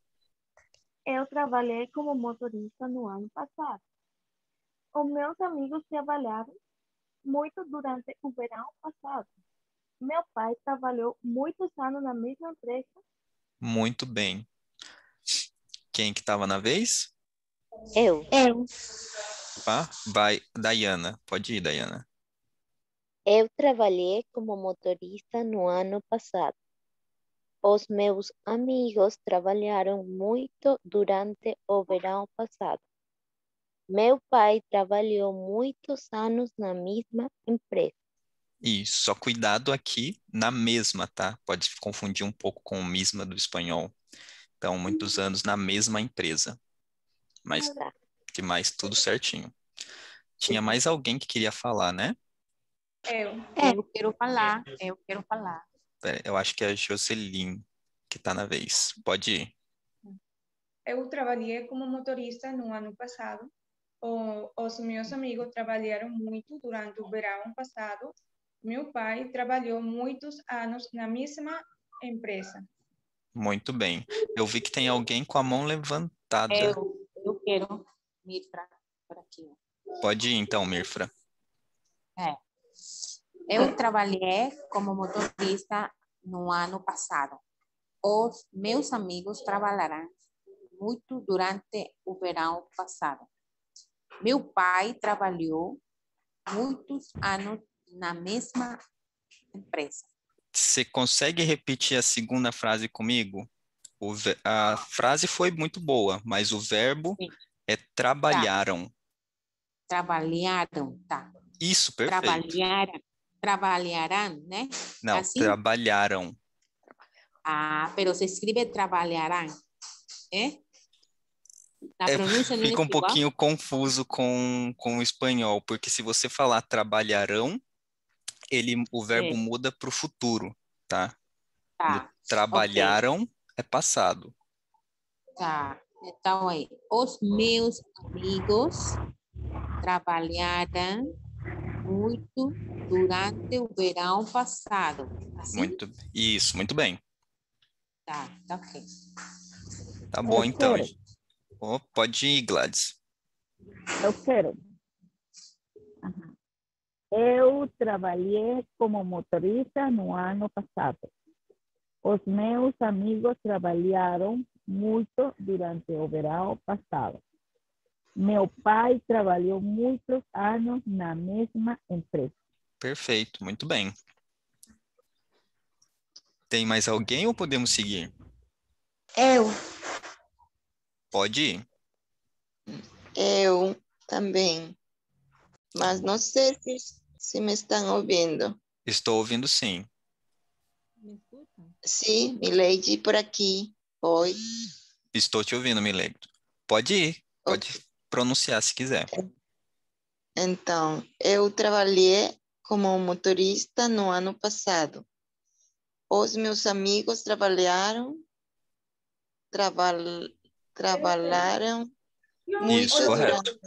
Eu trabalhei como motorista no ano passado. Os meus amigos trabalharam muito durante o verão passado. Meu pai trabalhou muitos anos na mesma empresa. Muito bem. Quem que estava na vez? Eu. Eu. Opa, vai, Dayana. Pode ir, Dayana. Eu trabalhei como motorista no ano passado. Os meus amigos trabalharam muito durante o verão passado. Meu pai trabalhou muitos anos na mesma empresa. Isso, só cuidado aqui na mesma, tá? Pode confundir um pouco com o mesma do espanhol. Então, muitos anos na mesma empresa. Mas, demais, tudo certinho. Tinha mais alguém que queria falar, né? Eu. Eu quero falar, eu quero falar. Pera, eu acho que é a Jocelyn que tá na vez. Pode ir. Eu trabalhei como motorista no ano passado. O, os meus amigos trabalharam muito durante o verão passado. Meu pai trabalhou muitos anos na mesma empresa. Muito bem. Eu vi que tem alguém com a mão levantada. Eu, eu quero Mirfra por aqui. Pode ir então, Mirfra. É. Eu trabalhei como motorista no ano passado. Os meus amigos trabalharam muito durante o verão passado. Meu pai trabalhou muitos anos na mesma empresa. Você consegue repetir a segunda frase comigo? O, a frase foi muito boa, mas o verbo Sim. é trabalharam. Tá. Trabalharam, tá. Isso, perfeito. Trabalharam, trabalharão, né? Não, assim? Trabalharam. Ah, pero se escreve trabalharão, é? Na É, pronúncia não fica é um igual? pouquinho confuso com, com o espanhol, porque se você falar trabalharão, ele, o verbo Sim. muda para o futuro, tá? Tá. Trabalharam Okay. é passado. Tá. Então aí, os meus amigos trabalharam muito durante o verão passado. Assim? Muito, isso, muito bem. Tá, tá ok. Tá bom, Eu então. quero. Oh, pode ir, Gladys. Eu quero. Ajá. Eu trabalhei como motorista no ano passado. Os meus amigos trabalharam muito durante o verão passado. Meu pai trabalhou muitos anos na mesma empresa. Perfeito, muito bem. Tem mais alguém ou podemos seguir? Eu. Pode ir. Eu também. Mas não sei se, se me estão ouvindo. Estou ouvindo sim. Sim, Milady por aqui. Oi. Estou te ouvindo, Milady. Pode ir, pode okay. pronunciar se quiser. Então, eu trabalhei como motorista no ano passado. Os meus amigos trabalharam, traba, trabalharam muito Isso, correto.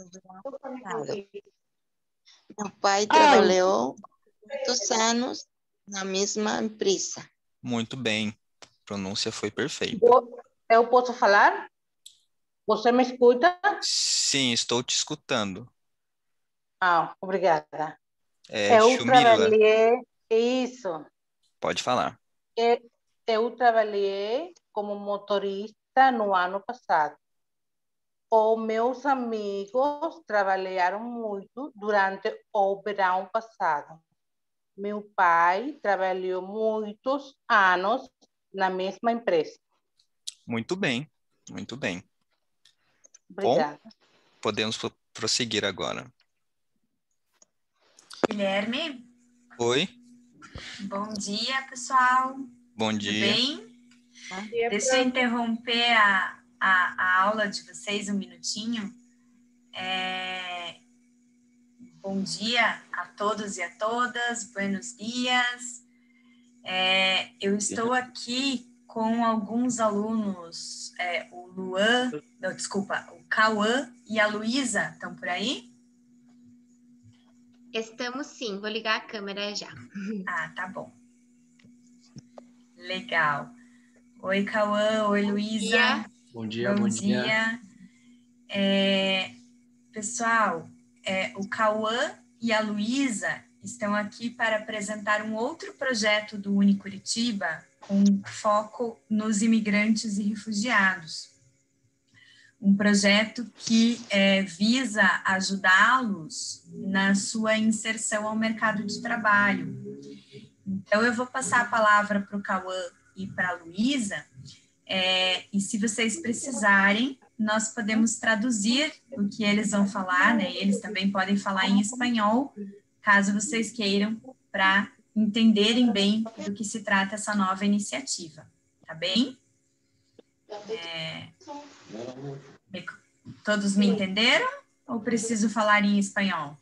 Meu pai trabalhou muitos anos na mesma empresa. Muito bem. A pronúncia foi perfeita. Eu posso falar? Você me escuta? Sim, estou te escutando. Ah, obrigada. É, eu Shumila. trabalhei... Isso. Pode falar. Eu, eu trabalhei como motorista no ano passado. Os meus amigos trabalharam muito durante o verão passado. Meu pai trabalhou muitos anos na mesma empresa. Muito bem, muito bem. Obrigada. Bom, podemos pro- prosseguir agora. Guilherme, Oi, bom dia, pessoal. bom Tudo dia. bem? Deixa eu interromper a, a, a aula de vocês um minutinho. É, Bom dia a todos e a todas, buenos dias. É, eu estou aqui com alguns alunos, é, o Luan, não, desculpa, o Cauã e a Luísa, estão por aí? Estamos sim, vou ligar a câmera já. Ah, tá bom. Legal. Oi, Cauã, oi, Luísa. Bom dia, bom dia. É, pessoal, é, o Cauã e a Luísa estão aqui para apresentar um outro projeto do Unicuritiba com foco nos imigrantes e refugiados. Um projeto que é, visa ajudá-los na sua inserção ao mercado de trabalho. Então, eu vou passar a palavra para o Cauã e para a Luísa, é, e se vocês precisarem, nós podemos traduzir o que eles vão falar, né? Eles também podem falar em espanhol, caso vocês queiram, para entenderem bem do que se trata essa nova iniciativa, tá bem? É, me- todos me entenderam ou preciso falar em espanhol?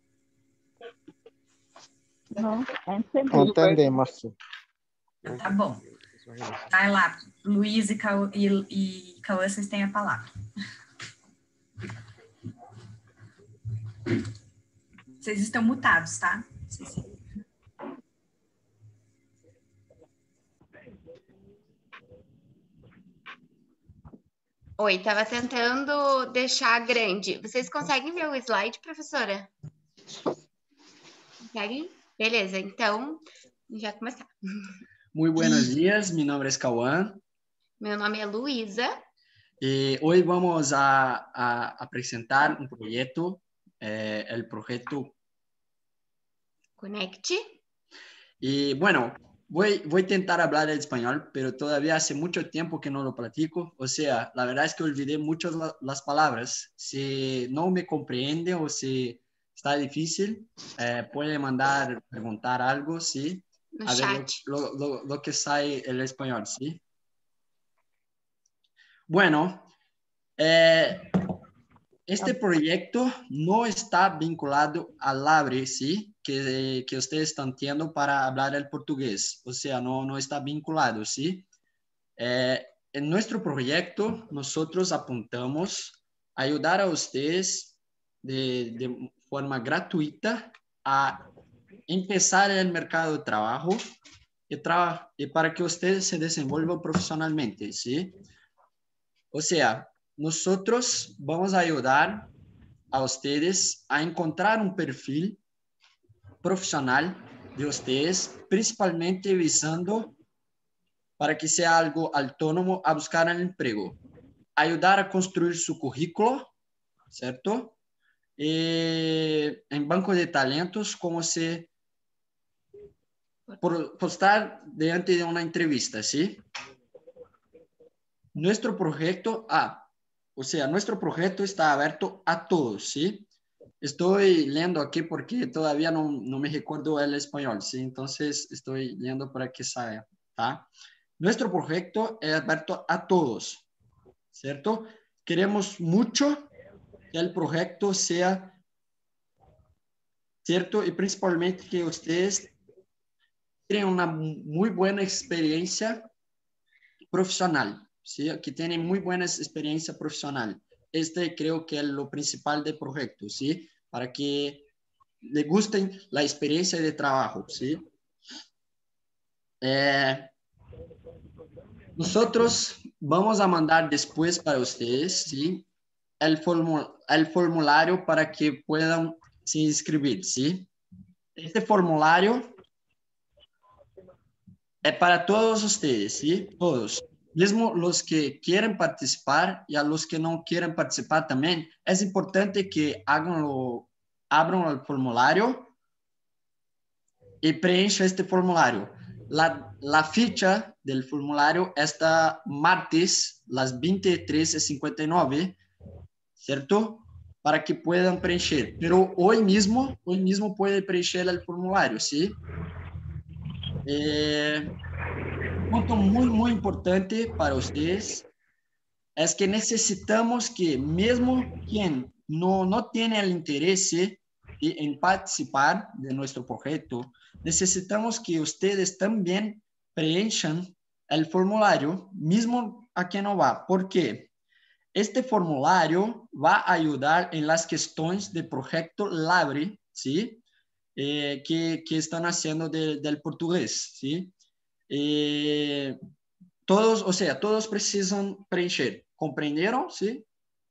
Não, entendi. Entendemos. Então, tá bom. Vai lá, Luiz e Cauã, e, e Cauã, vocês têm a palavra. Vocês estão mutados, tá? Vocês- Oi, estava tentando deixar grande. Vocês conseguem ver o slide, professora? Conseguem? Beleza, então, já começar. Muy buenos días, mi nombre es Cauã. Meu nome é Luísa. Eh, hoy vamos a, a, a presentar un proyecto, eh, el proyecto. Conecte. Y bueno, voy, voy a intentar hablar el español, pero todavía hace mucho tiempo que no lo practico. O sea, la verdad es que olvidé muchas la- las palabras. Si no me comprende o si está difícil, eh, puede mandar, preguntar algo, ¿sí? No A ver chat. lo, lo, lo que sale el español, ¿sí? Bueno, eh, este proyecto no está vinculado al LABRE, ¿sí? Que, que ustedes están teniendo para hablar el portugués. O sea, no, no está vinculado, ¿sí? Eh, en nuestro proyecto, nosotros apuntamos a ayudar a ustedes de, de forma gratuita a empezar el mercado de trabajo y, tra- y para que ustedes se desenvuelvan profesionalmente, ¿sí? O sea, nosotros vamos a ayudar a ustedes a encontrar un perfil profesional de ustedes, principalmente visando para que sea algo autónomo a buscar el empleo. Ayudar a construir su currículo, ¿cierto? Eh, en banco de talentos, como se por, postar delante de una entrevista, ¿sí? Nuestro proyecto, ah, o sea, nuestro proyecto está abierto a todos, ¿sí? Estoy leyendo aquí porque todavía no, no me recuerdo el español, ¿sí? Entonces estoy leyendo para que salga, ¿tá? Nuestro proyecto es abierto a todos, ¿cierto? Queremos mucho que el proyecto sea, ¿cierto? Y principalmente que ustedes tengan una muy buena experiencia profesional, ¿sí? Que tienen muy buena experiencia profesional. Este creo que es lo principal del proyecto, ¿sí? Para que le gusten la experiencia de trabajo, ¿sí? Eh, nosotros vamos a mandar después para ustedes, ¿sí? El, formu- el formulario para que puedan se inscribir, ¿sí? Este formulario es para todos ustedes, ¿sí? Todos. Mesmo los que quieren participar y a los que no quieren participar también, es importante que hagan lo, abran el formulario y preencha este formulario. La, la ficha del formulario está martes, las veintitrés y cincuenta y nueve, ¿cierto? Para que puedan preencher. Pero hoy mismo, hoy mismo puede preencher el formulario, ¿sí? Eh, un punto muy, muy importante para ustedes es que necesitamos que mesmo quien no, no tiene el interés en participar de nuestro proyecto, necesitamos que ustedes también preenchan el formulario, mismo a quien no va. ¿Por qué? Este formulario va a ayudar en las cuestiones de proyecto Labre, ¿sí? Eh, que, que están haciendo de, del portugués, ¿sí? Eh, todos, o sea, todos precisan preencher. ¿Comprendieron? ¿Sí?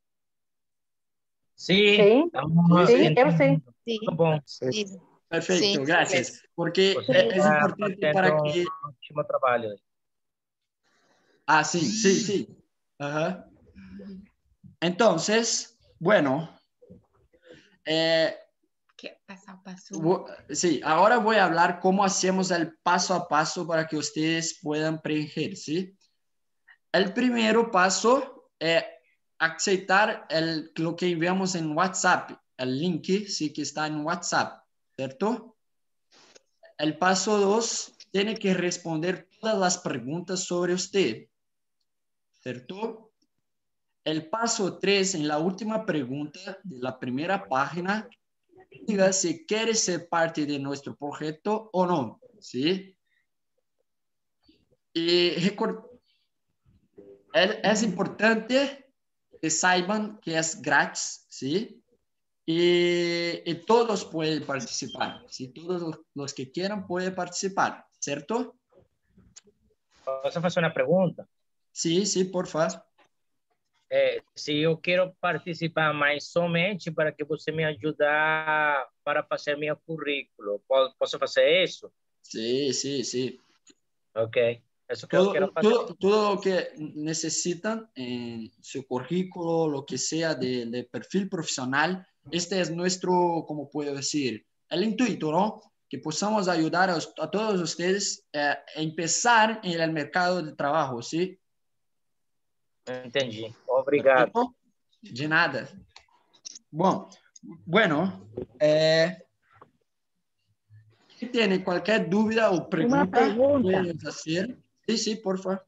Sí, Sí, estamos sí, entendiendo. sí. Muito bom. Sí. Perfecto, Sí. gracias. Porque Você es está importante fazendo para que... um ótimo trabalho. Ah, sí, sí, sí. Ajá. Entonces, bueno, eh, ¿Qué paso a paso? vo- sí, ahora voy a hablar cómo hacemos el paso a paso para que ustedes puedan preencher, ¿sí? El primero paso es aceptar el, lo que enviamos en WhatsApp, el link, sí, que está en WhatsApp, ¿cierto? El paso dos tiene que responder todas las preguntas sobre usted, ¿cierto? El paso tres, en la última pregunta de la primera página, diga si quiere ser parte de nuestro proyecto o no, ¿sí? Y recor- es, es importante que saiban que es gratis, ¿sí? Y, y todos pueden participar, ¿sí? Todos los, los que quieran pueden participar, ¿cierto? Posso fazer uma pergunta? Sí, sí, por favor. É, se eu quero participar, mas somente para que você me ajudar para fazer meu currículo, po- posso fazer isso? Sí, sí, sí. Ok, isso que eu Todo, quero fazer. todo, todo lo que necesitan en su currículo, lo que sea de, de perfil profesional, este es nuestro, como puedo decir, el intuito, ¿no? Que podamos ayudar a, a todos ustedes eh, a empezar en el mercado de trabajo, ¿sí? Entendi. Obrigado. Perfecto. De nada. Bom, bueno, eh, si tiene cualquier duda o pregunta, pregunta. pueden hacer. Sí, sí, por favor.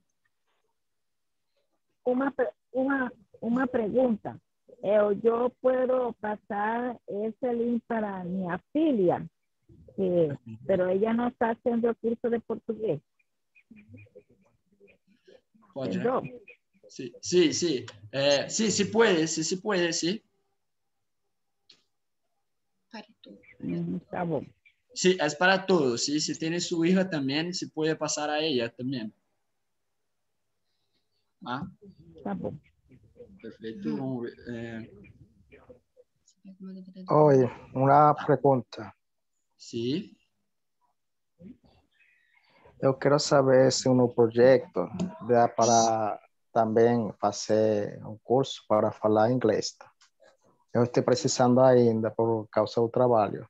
Uma, pre- uma, uma pergunta. Eu, eu puedo passar esse link para minha filha, que, pero ella no está haciendo el curso de portugués. Pode, né? Perdão. Sí, sí, sí. Eh, sí, sí puede, sí, sí puede, sí. Hum, tá bom. Sí, es para todos, sí. Si tiene su hija también, se puede pasar a ella también. Ah, Tá bom. perfecto. Vamos ver, eh, Oye, una pregunta. sí. Eu quero saber se no projeto dá para também fazer um curso para falar inglês. Eu estou precisando ainda por causa do trabalho.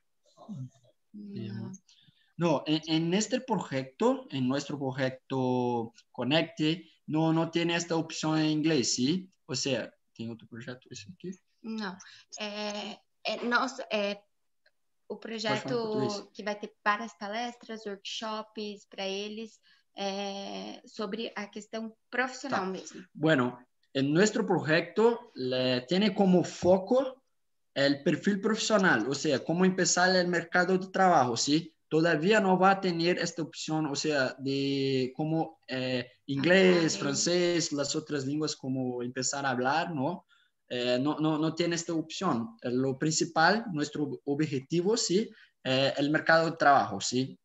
No, en, en este proyecto, en nuestro proyecto Conecte, no, no tiene esta opción en inglés, ¿sí? O sea, ¿tiene otro proyecto ese aquí? Não, é, é, nós, é, o Pode falar em projeto português. que vai ter para as palestras, workshops, para eles, é, sobre a questão profissional Tá. mesmo. Bueno, en nuestro proyecto le, tiene como foco el perfil profesional, o sea, cómo empezar el mercado de trabajo, ¿sí? Todavía no va a tener esta opción, o sea, de cómo eh, inglés, francés, las otras lenguas, cómo empezar a hablar, ¿no? Eh, no, no, no tiene esta opción. Eh, Lo principal, nuestro objetivo, ¿sí? Eh, el mercado de trabajo, ¿sí?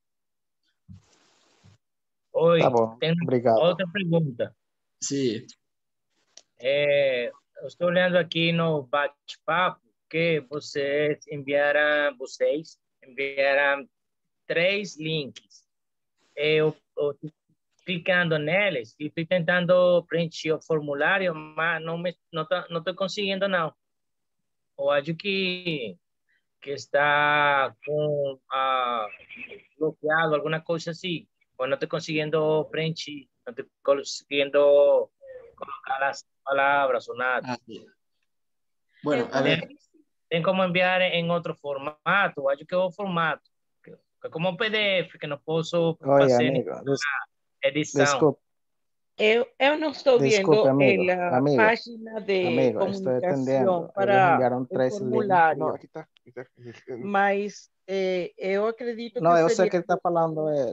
Oi, Tá bom, tem obrigado. outra pergunta. Sim. É, eu estou olhando aqui no bate-papo que vocês enviaram, vocês enviaram três links. Eu estou clicando neles e estou tentando preencher o formulário, mas não me, não tô, não estou conseguindo não. Eu acho que que está con uh, bloqueado, alguna cosa así, o no estoy consiguiendo preencher, no estoy consiguiendo colocar las palabras o nada. Ah, sí. Bueno, a ver. Tem como enviar em outro formato, acho que é o formato, que é como um P D F, que não posso Oye, fazer amigo, des- edição. disculpe, Eu, eu não estou disculpe, vendo amigo, en la amigo, página de amigo, estoy atendiendo. comunicación Ellos para enviaron o tres links. formulário, No, aquí está. Aquí está. mas eh, eu acredito No, que yo sé seria... que ele está falando él.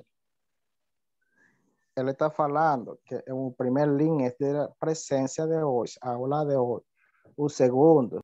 Él está falando que o primer link es de la presencia de hoy, aula de hoy. Un segundo.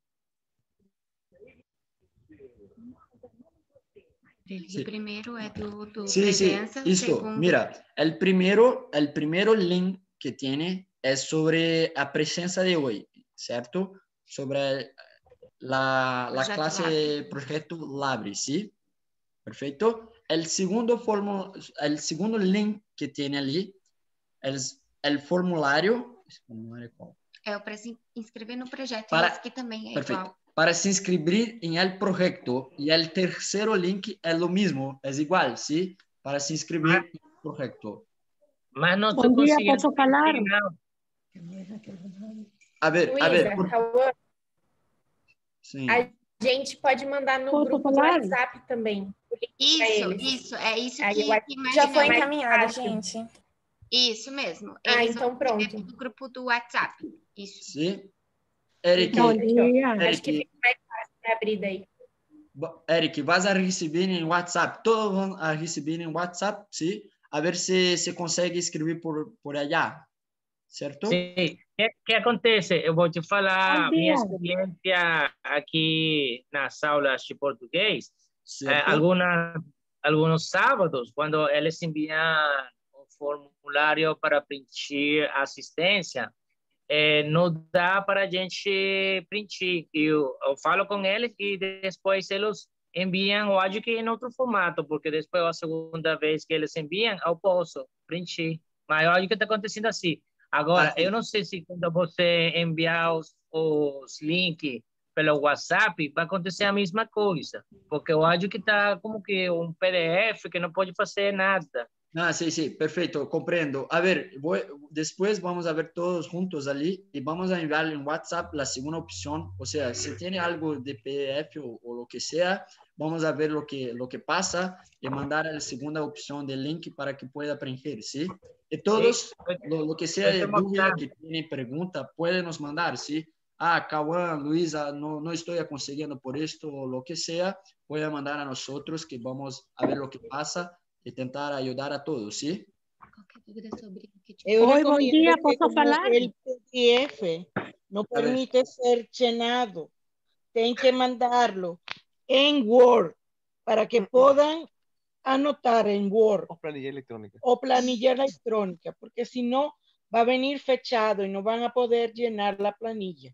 O primeiro é do, do Sí, sí, presença, o listo. segundo... Mira, el primero, el primero link que tiene es sobre la presencia de hoy, ¿cierto? Sobre la, la Projeto clase Labre. Proyecto Labre, ¿sí? Perfecto. El segundo, formu- el segundo link que tiene allí es el formulario. É o para se inscrever no projeto, Para- esse aqui também é Perfecto. igual. Para se inscribir en el proyecto. Y el tercero link es lo mismo, es igual, ¿sí? Para se inscribir en el proyecto. Mas não Bom estou dia, conseguindo posso falar? preencher, não. A ver, a Luísa, ver. por- Cauã, Sí. a gente pode mandar no Posso grupo do falar? WhatsApp também. o link pra Isso, eles. isso, é isso Aí que, o WhatsApp que Já imaginamos. foi mais encaminhado, fácil. gente. Isso mesmo. Ah, Eles então vão pronto. escrever do grupo do WhatsApp. Isso. Sí. Eric, Bom Fechou. dia. Acho que Eric, fica mais fácil de abrir daí. va- Eric, vas a recibir en WhatsApp. Todos van a recibir en WhatsApp, ¿sí? A ver si se consegue escribir por, por allá, ¿cierto? Sim. O que, que acontece? Eu vou te falar Bom minha dia. experiência aqui nas aulas de português. Eh, ¿Cierto? algunas, algunos sábados, quando eles enviam um formulário para preencher assistência, eh, não dá para a gente preencher. Eu, eu falo com eles e depois eles enviam, eu acho que em outro formato, porque depois a segunda vez que eles enviam, eu posso preencher. Mas eu acho que está acontecendo assim. Agora, Ah, sim. eu não sei se quando você enviar os, os links pelo WhatsApp, vai acontecer a mesma coisa. Porque eu acho que está como que um P D F que não pode fazer nada. Ah, sí, sí, perfecto, comprendo. A ver, voy- después vamos a ver todos juntos allí y vamos a enviar en WhatsApp la segunda opción. O sea, si tiene algo de P D F o, o lo que sea, vamos a ver lo que, lo que pasa y mandar la segunda opción del link para que pueda preencher, ¿sí? Y todos, lo, lo que sea de duda, que tienen pregunta, pueden nos mandar, ¿sí? Ah, Cauã, Luisa, no, no estoy consiguiendo por esto o lo que sea, pueden mandar a nosotros que vamos a ver lo que pasa y tentar ayudar a todos, ¿sí? Qualquer dúvida sobre o que Eu Oi, bom recomendo dia, que posso como falar? el P D F não A ver. permite ser llenado, tem que mandarlo en Word para que puedan anotar en Word O planilla electrónica. o planilla electrónica, porque si no va a venir fechado y no van a poder llenar la planilla.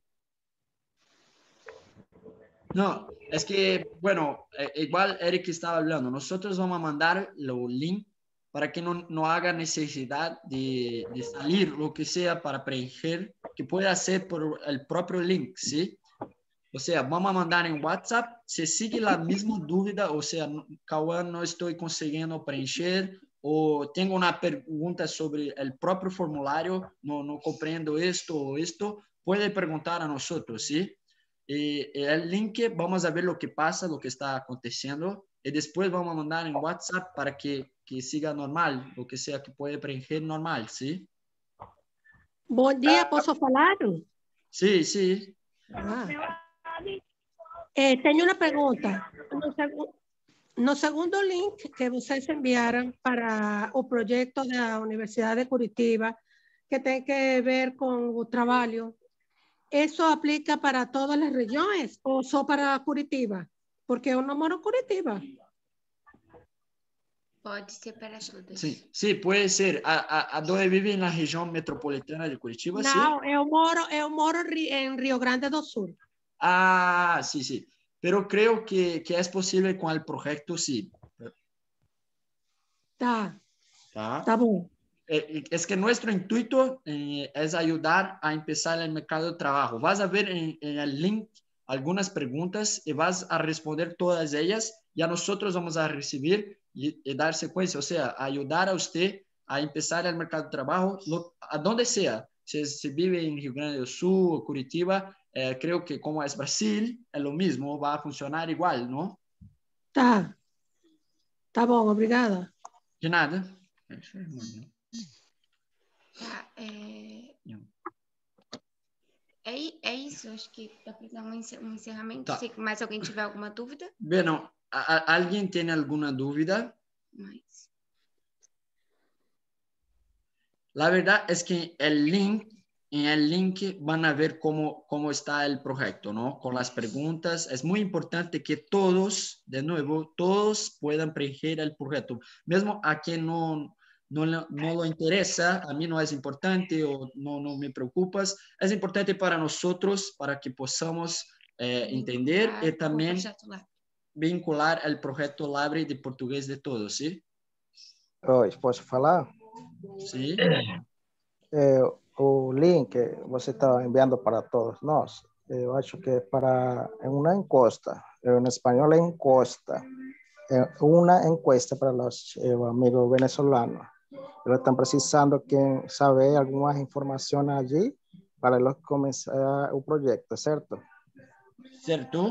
No, es que, bueno, eh, igual Eric estaba hablando, nosotros vamos a mandar los link para que no, no haga necesidad de, de salir lo que sea para preencher, que pueda hacer por el propio link, ¿sí? O sea, vamos a mandar en WhatsApp, si sigue la misma duda, o sea, no- Cauã, no estoy consiguiendo preencher, o tengo una pregunta sobre el propio formulario, no, no comprendo esto o esto, puede preguntar a nosotros, ¿sí? Y el link, vamos a ver lo que pasa, lo que está aconteciendo, y después vamos a mandar en WhatsApp para que, que siga normal, lo que sea que puede preencher normal, ¿sí? Bom dia, posso falar? Sí, sí. Ah. Eh, tenho uma pergunta. No, segu- no segundo link que vocês enviaram para o projeto da Universidade de Curitiba, que tem que ver com o trabalho, isso aplica para todas as regiões ou só para Curitiba? Porque eu não moro em Curitiba. pode ser para todas. Sí, sí, puede ser. A, a, a donde vive en la región metropolitana de Curitiba, sí. Não, eu moro, eu moro ri- em Rio Grande do Sul. Ah, sí, sí. Pero creo que, que es posible con el proyecto, sí. Tá, ¿Tá? tá bom. Eh, Es que nuestro intuito eh, es ayudar a empezar el mercado de trabajo. Vas a ver en, en el link algunas preguntas y vas a responder todas ellas y a nosotros vamos a recibir y, y dar secuencia, o sea, ayudar a usted a empezar el mercado de trabajo, lo, a donde sea. Si, si vive en Rio Grande do Sul o Curitiba, eh, creo que como es Brasil, es lo mismo, va a funcionar igual, ¿no? Tá. Tá bom, obrigada. De nada. Tá, é... É, é isso, acho que dá para dar um encerramento. Tá. Se mais alguém tiver alguma dúvida. Bueno, a, a, ¿alguien tiene alguna dúvida? Mas... La verdad es que el link, en el link van a ver cómo, cómo está el proyecto, ¿no? Con las preguntas. Es muy importante que todos, de nuevo, todos puedan preencher el proyecto. Mismo a quien no, no, no lo interesa, a mí no es importante o no, no me preocupas. Es importante para nosotros, para que podamos eh, entender y también vincular el proyecto Labre de Portugués de Todos, ¿sí? Oi, posso falar? Sim. É, o link que você está enviando para todos nós, eu acho que é para uma encuesta, em espanhol é encuesta, é uma encuesta para os eh, amigos venezolanos. Eles estão precisando quem saber algumas informações allí para eles começar o projeto, certo? Certo.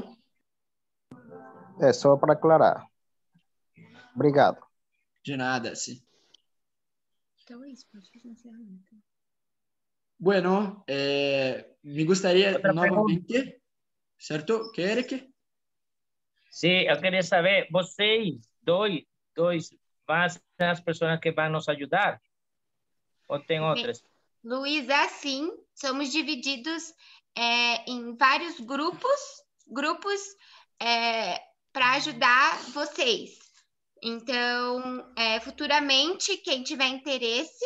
É só para aclarar. Obrigado. De nada, sim. Então é isso, pode fazer um encerramento. Bueno, eh, me gustaría Otra nuevamente, pregunta. ¿cierto? ¿Qué, Eric? Sí, yo quería saber, vocês dois, dois vão ser as pessoas que vão nos ajudar? Ou tem outras? Luísa, sim, somos divididos é, em vários grupos, grupos é, para ajudar vocês. Então, é, futuramente, quem tiver interesse,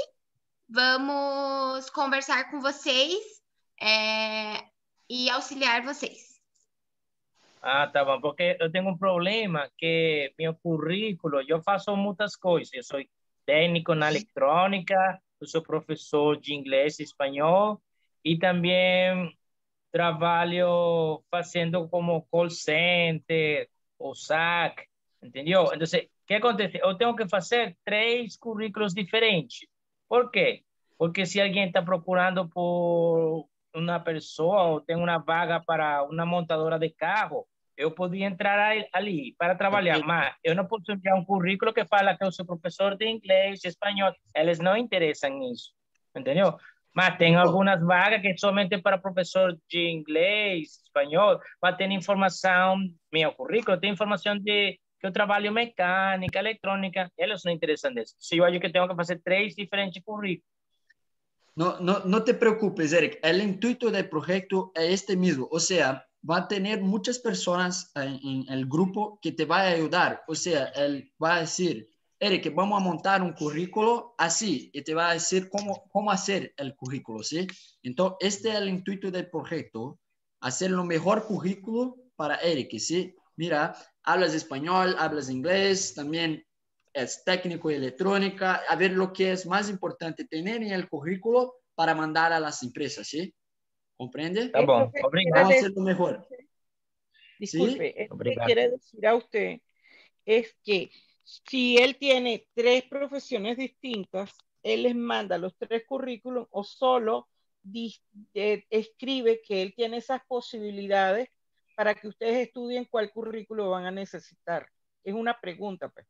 vamos conversar com vocês é, e auxiliar vocês. Ah, tá bom, porque eu tenho um problema que meu currículo, eu faço muitas coisas. Eu sou técnico na eletrônica, eu sou professor de inglês e espanhol e também trabalho fazendo como call center ou S A C, entendeu? Então, o que acontece? Eu tenho que fazer três currículos diferentes. Por quê? Porque se alguém está procurando por uma pessoa ou tem uma vaga para uma montadora de carro, eu podia entrar ali para trabalhar, mas eu não posso enviar um currículo que fala que eu sou professor de inglês, espanhol. Eles não interessam nisso, entendeu? Mas tem algumas vagas que é somente para professor de inglês, espanhol, mas tem informação, meu currículo tem informação de que eu trabalho mecânica, eletrônica, eles não interessam nisso. Se eu acho que tenho que fazer três diferentes currículos. No, no, no te preocupes, Eric. El intuito del proyecto es este mismo. O sea, va a tener muchas personas en, en el grupo que te va a ayudar. O sea, él va a decir, Eric, vamos a montar un currículo así. Y te va a decir cómo, cómo hacer el currículo, ¿sí? Entonces, este es el intuito del proyecto. Hacer lo mejor currículo para Eric, ¿sí? Mira, hablas español, hablas inglés, también es técnico y electrónica, a ver lo que es más importante tener en el currículo para mandar a las empresas, ¿sí? ¿Comprende? Tá bom, obrigado. Vamos a hacer lo mejor. Disculpe, ¿Sí? lo que quiere decir a usted es que si él tiene tres profesiones distintas, él les manda los tres currículums o solo eh, escribe que él tiene esas posibilidades para que ustedes estudien cuál currículo van a necesitar. Es una pregunta, pues.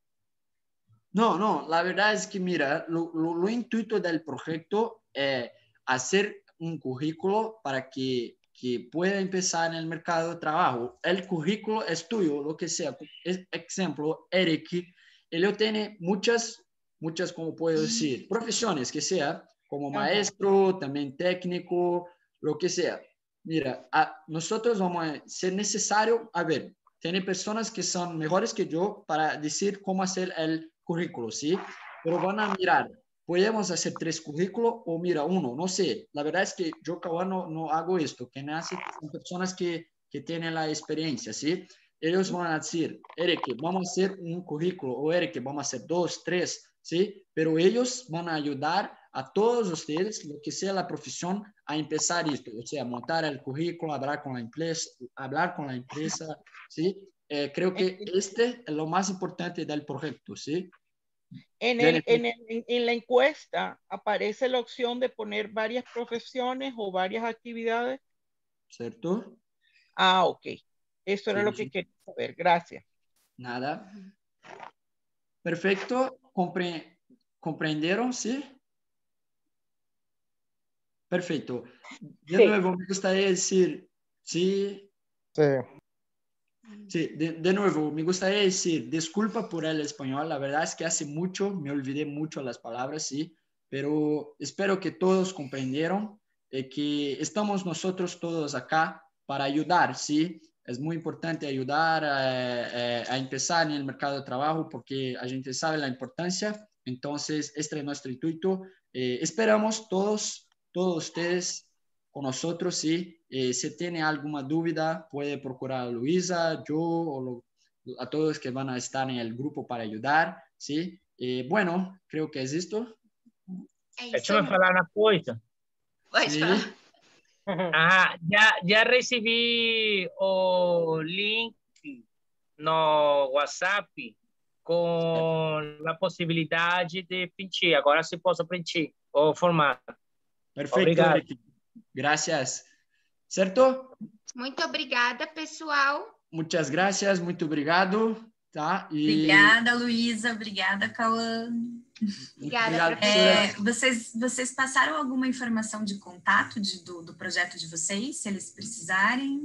No, no, la verdad es que, mira, lo, lo, lo intuito del proyecto es hacer un currículo para que, que pueda empezar en el mercado de trabajo. El currículo es tuyo, lo que sea. Es, ejemplo, Eric, él tiene muchas, muchas, como puedo decir, profesiones, que sea, como maestro, también técnico, lo que sea. Mira, a, nosotros vamos a ser necesario, a ver, tiene personas que son mejores que yo para decir cómo hacer el currículo, ¿sí? Pero van a mirar, podemos hacer tres currículos o mira uno, no sé. La verdad es que yo, Cauã, no, no hago esto, que nace con personas que, que tienen la experiencia, ¿sí? Ellos van a decir, Eric, vamos a hacer un currículo, o Eric, vamos a hacer dos, tres, ¿sí? Pero ellos van a ayudar a todos ustedes, lo que sea la profesión, a empezar esto, o sea, montar el currículo, hablar con la empresa, hablar con la empresa, ¿sí? Eh, creo que este es lo más importante del proyecto, ¿sí? En, el, en, el, en la encuesta aparece la opción de poner varias profesiones o varias actividades. ¿Cierto? Ah, ok. Eso era Sí, lo que sí. quería saber. Gracias. Nada. Perfecto. Compre ¿Comprendieron? ¿Sí? Perfecto. De sí. nuevo, me gustaría decir, sí. Sí. Sí, de, de nuevo, me gustaría decir, disculpa por el español, la verdad es que hace mucho, me olvidé mucho las palabras, sí, pero espero que todos comprendieron eh, que estamos nosotros todos acá para ayudar, sí. Es muy importante ayudar eh, eh, a empezar en el mercado de trabajo porque a gente sabe la importancia. Entonces, este es nuestro intuito. Eh, esperamos todos, todos ustedes con nosotros, sí. Eh, si tiene alguna duda, puede procurar a Luisa, yo o lo, a todos que van a estar en el grupo para ayudar, sí. Eh, bueno, creo que es esto. Deixa-me falar uma coisa. Pode Sí. falar. Ah, já, já recebi o link no WhatsApp com a possibilidade de preencher. Agora se posso preencher o formato. Perfecto, Obrigado. Eric. Gracias. ¿Cierto? Muito obrigada, pessoal. Muchas gracias, muito obrigado. Tá? E... Obrigada, Luísa. Obrigada, Cauã. Obrigada, Obrigado, É, vocês, vocês passaram alguma informação de contato de, do, do projeto de vocês, se eles precisarem?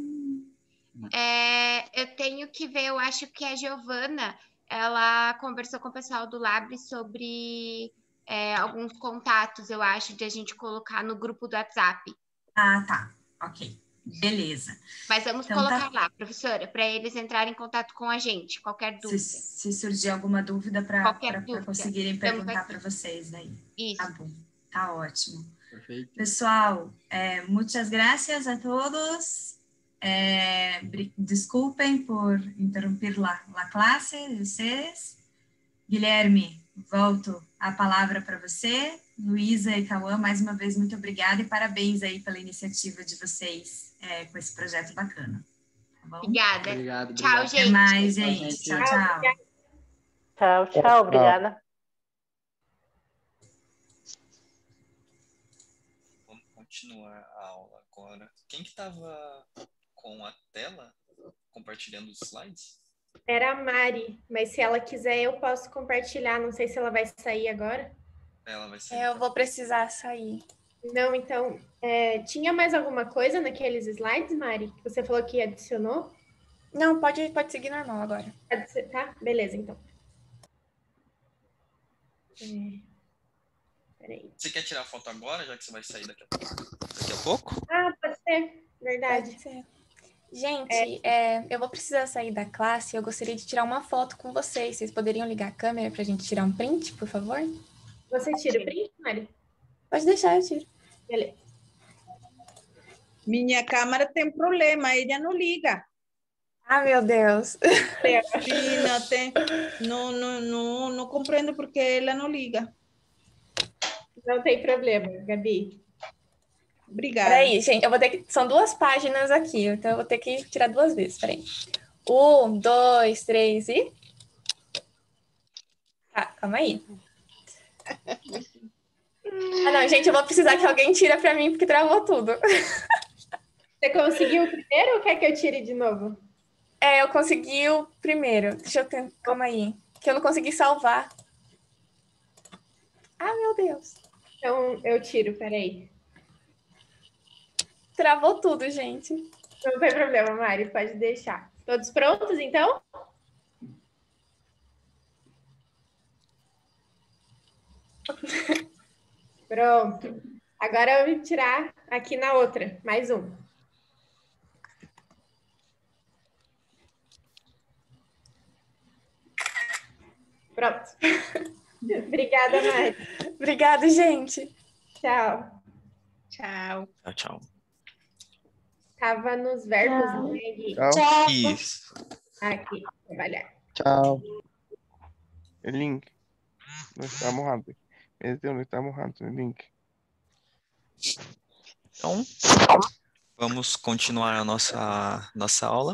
É, eu tenho que ver, eu acho que a Giovana, ela conversou com o pessoal do Lab sobre é, alguns contatos, eu acho, de a gente colocar no grupo do WhatsApp. Ah, tá. Ok. Beleza. Mas vamos então, colocar tá... lá, professora, para eles entrarem em contato com a gente, qualquer dúvida. Se, se surgir alguma dúvida, para conseguirem perguntar para vocês daí. Isso. Tá bom. Tá ótimo. Perfeito. Pessoal, eh, muchas gracias a todos. Eh, desculpem por interromper la, la clase de vocês. Guilherme, volto a palavra para você. Luísa e Cauã, mais uma vez, muito obrigada e parabéns aí pela iniciativa de vocês é, com esse projeto bacana. Tá bom? Obrigada. Obrigado, tchau, obrigado. gente. Até mais, gente. Tchau, tchau. Tchau, tchau. Obrigada. Vamos continuar a aula agora. Quem que estava com a tela compartilhando os slides? Era a Mari, mas se ela quiser eu posso compartilhar, não sei se ela vai sair agora. Ela vai sair. É, eu vou precisar sair. Não, então, é, tinha mais alguma coisa naqueles slides, Mari? Que você falou que adicionou? Não, pode, pode seguir normal agora. Tá? Beleza, então. É... Peraí. Você quer tirar a foto agora, já que você vai sair daqui a pouco? Daqui a pouco? Ah, pode ser. Verdade. Pode ser. Gente, é. É, eu vou precisar sair da classe. Eu gostaria de tirar uma foto com vocês. Vocês poderiam ligar a câmera para a gente tirar um print, por favor? Você tira o print, Mari? Pode deixar, eu tiro. Beleza. Minha câmera tem problema, ela não liga. Ah, meu Deus. Sim, não, tem, não, não, não, não compreendo porque ela não liga. Não tem problema, Gabi. Obrigada. Peraí, gente, eu vou ter que... São duas páginas aqui, então eu vou ter que tirar duas vezes, peraí. Um, dois, três e... Tá, calma aí. Ah, não, gente, eu vou precisar que alguém tire pra mim, porque travou tudo. Você conseguiu o primeiro ou quer que eu tire de novo? É, eu consegui o primeiro. Deixa eu tentar, calma aí. Que eu não consegui salvar. Ah, meu Deus. Então, eu tiro, peraí. Travou tudo, gente. Não tem problema, Mari, pode deixar. Todos prontos, então? Pronto. Agora eu vou tirar aqui na outra, mais um. Pronto. Obrigada, Mari. Obrigada, gente. Tchau. Tchau. Tchau, tchau. Estava nos verbos, né, Gui? Tchau. Isso. Aqui, trabalhar. Chao. El link. No estamos antes. Este es donde estamos antes, el link. Então, vamos continuar a nossa, nossa aula.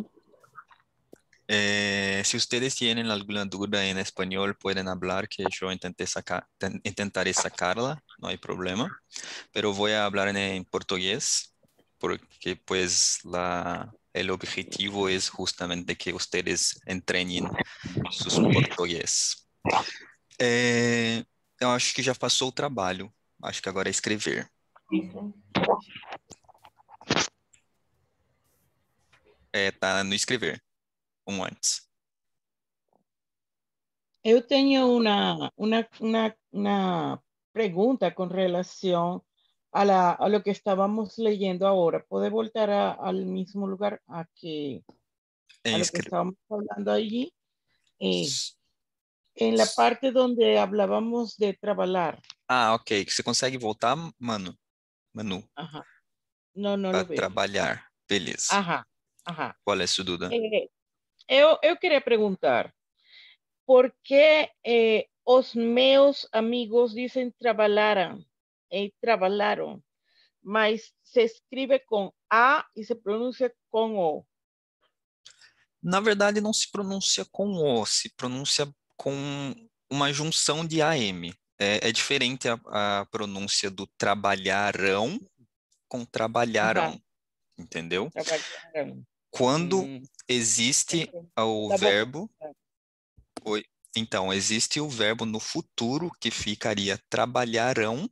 Eh, si ustedes tienen alguna duda en español, pueden hablar, que yo intenté sacar, ten- intentaré sacarla, no hay problema. Pero voy a hablar en, en portugués, porque pues la, el objetivo es justamente que ustedes entrenem sus português. É, eu acho que já passou o trabalho. Acho que agora é escrever. É, tá no escrever. Um antes. Eu tenho uma, uma, uma, uma pergunta com relação a, la, a lo que estábamos leyendo ahora. ¿Puede voltar a, al mismo lugar a, que, a lo que estábamos hablando allí? Eh, en la parte donde hablábamos de trabajar. Ah, ok. Você consegue voltar, Manu? Manu. Ajá. No, no Para lo veo. trabalhar. Beleza. Ajá, ajá. Qual é a sua dúvida? Eh, eu, eu queria perguntar, por que eh, os meus amigos dizem trabalharam e trabalharam, mas se escreve com A e se pronuncia com O? Na verdade, não se pronuncia com O, se pronuncia com uma junção de A M. É, é diferente a, a pronúncia do trabalharão com trabalharão, Ajá. entendeu? Trabalharam. Quando Hum. existe o Tá bom. verbo... Oi. Então, existe o verbo no futuro que ficaria trabalharão,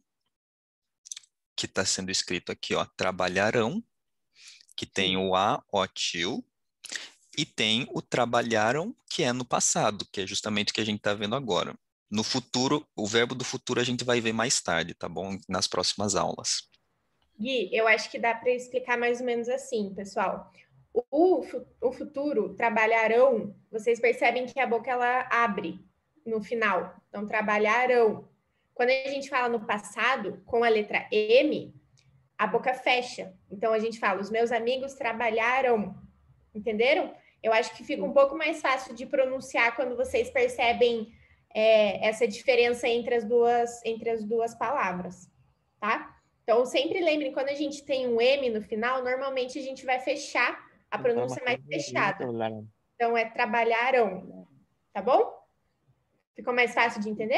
que está sendo escrito aqui, ó, trabalharão, que tem Sim. o A, o tio, e tem o trabalharam, que é no passado, que é justamente o que a gente está vendo agora. No futuro, o verbo do futuro a gente vai ver mais tarde, tá bom? Nas próximas aulas. Gui, eu acho que dá para explicar mais ou menos assim, pessoal. O, o futuro, trabalharão, vocês percebem que a boca ela abre no final. Então, trabalharão. Quando a gente fala no passado, com a letra M, a boca fecha. Então, a gente fala, os meus amigos trabalharam. Entenderam? Eu acho que fica um pouco mais fácil de pronunciar quando vocês percebem é, essa diferença entre as duas, entre as duas palavras, tá? Então, sempre lembrem, quando a gente tem um M no final, normalmente a gente vai fechar a pronúncia mais fechada. Então, é trabalharam, tá bom? Ficou mais fácil de entender?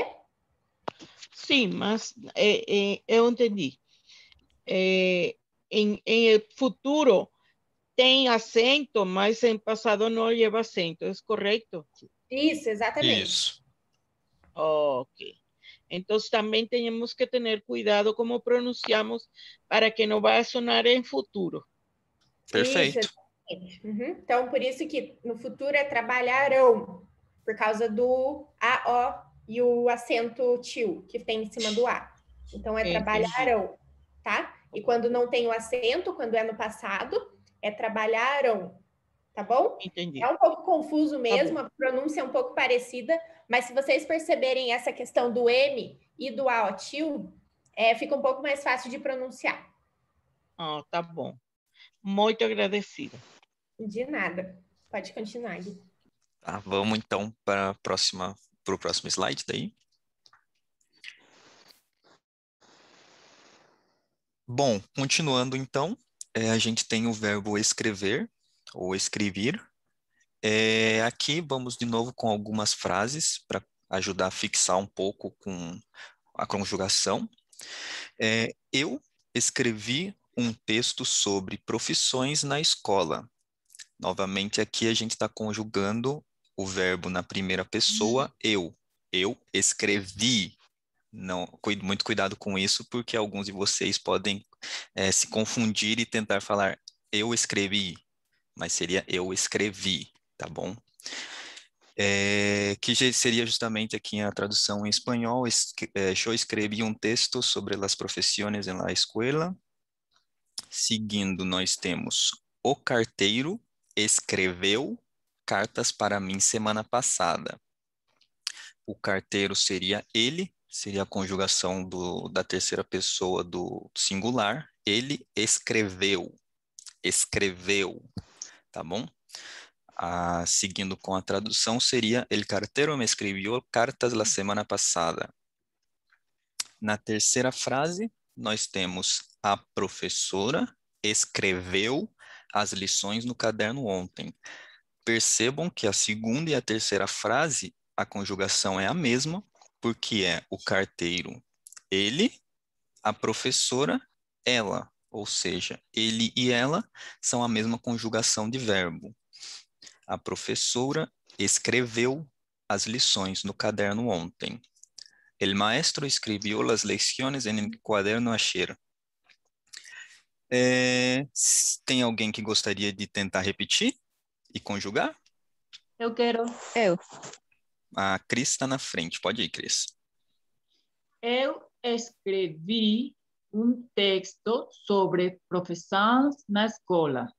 Sim, mas é, é, eu entendi. É, em, em futuro tem acento, mas em passado não leva acento, é correto? Isso, exatamente. Isso. Ok. Entonces también tenemos que tener cuidado como pronunciamos para que no vaya a sonar en futuro. Perfeito. Isso, uhum. Então, por isso que no futuro é trabalharão, por causa do A, O e o acento tio, que tem em cima do A. Então, é Entendi. trabalharão, tá? E quando não tem o acento, quando é no passado, é trabalharam, tá bom? Entendi. É um pouco confuso mesmo, Tá a pronúncia é um pouco parecida, mas se vocês perceberem essa questão do M e do A, O, tio, é, fica um pouco mais fácil de pronunciar. Ah, tá bom. Muito agradecida. De nada. Pode continuar, Gui. Tá, vamos então para a próxima, para o próximo slide daí. Bom, continuando então, é, a gente tem o verbo escrever ou escrever. É, aqui vamos de novo com algumas frases para ajudar a fixar um pouco com a conjugação. É, eu escrevi um texto sobre profissões na escola. Novamente aqui a gente está conjugando o verbo na primeira pessoa, eu. Eu escrevi. Não, cuide, muito cuidado com isso, porque alguns de vocês podem é, se confundir e tentar falar eu escrevi, mas seria eu escrevi, tá bom? É, que seria justamente aqui a tradução em espanhol, es, é, eu escrevi um texto sobre as profissões na escola. Seguindo, nós temos o carteiro escreveu cartas para mim semana passada. O carteiro seria ele, seria a conjugação do, da terceira pessoa do singular. Ele escreveu, escreveu, tá bom? Ah, seguindo com a tradução, seria el cartero me escreveu cartas la semana passada. Na terceira frase, nós temos a professora escreveu as lições no caderno ontem. Percebam que a segunda e a terceira frase, a conjugação é a mesma, porque é o carteiro, ele, a professora, ela. Ou seja, ele e ela são a mesma conjugação de verbo. A professora escreveu as lições no caderno ontem. El maestro escribió las lecciones en el cuaderno ayer. É, tem alguém que gostaria de tentar repetir e conjugar? Eu quero. Eu. A Cris está na frente. Pode ir, Cris. Eu escrevi um texto sobre profissões na escola.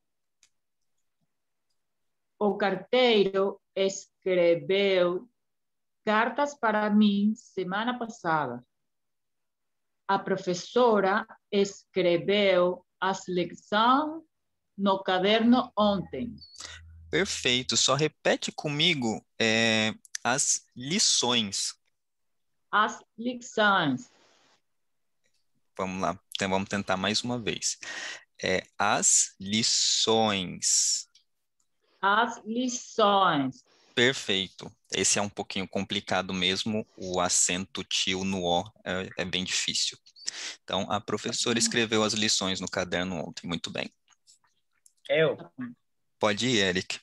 O carteiro escreveu cartas para mim semana passada. A professora escreveu as lições no caderno ontem. Perfeito. Só repete comigo é, as lições. As lições. Vamos lá. Então, vamos tentar mais uma vez. É, as lições. As lições. Perfeito. Esse é um pouquinho complicado mesmo. O acento tio no O é, é bem difícil. Então, a professora escreveu as lições no caderno ontem. Muito bem. Eu. Pode ir, Eric.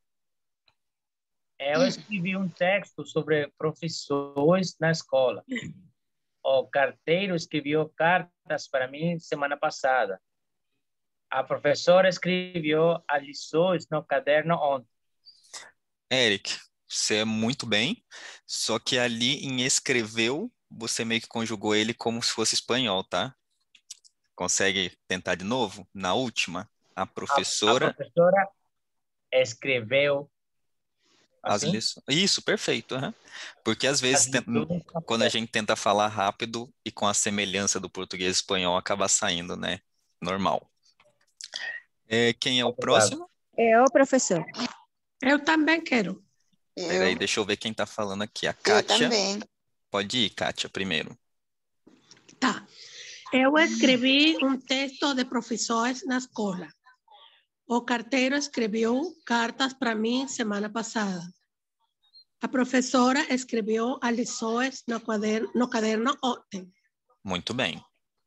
Eu escrevi um texto sobre professores na escola. O carteiro escreveu cartas para mim semana passada. A professora escreveu as lições no caderno ontem. Eric, você é muito bem, só que ali em escreveu, você meio que conjugou ele como se fosse espanhol, tá? Consegue tentar de novo? Na última, a professora... A, a professora escreveu as assim? lições. Isso, perfeito. Uhum. Porque às vezes, tem... quando a gente tenta falar rápido e com a semelhança do português e espanhol, acaba saindo, né? Normal. É, quem é o próximo? Eu, professor. Eu também quero. Peraí, deixa eu ver quem está falando aqui. A Kátia. Eu também. Pode ir, Kátia, primeiro. Tá. Eu escrevi um texto de profissões na escola. O carteiro escreveu cartas para mim semana passada. A professora escreveu as lições no caderno, no caderno ontem. Muito bem.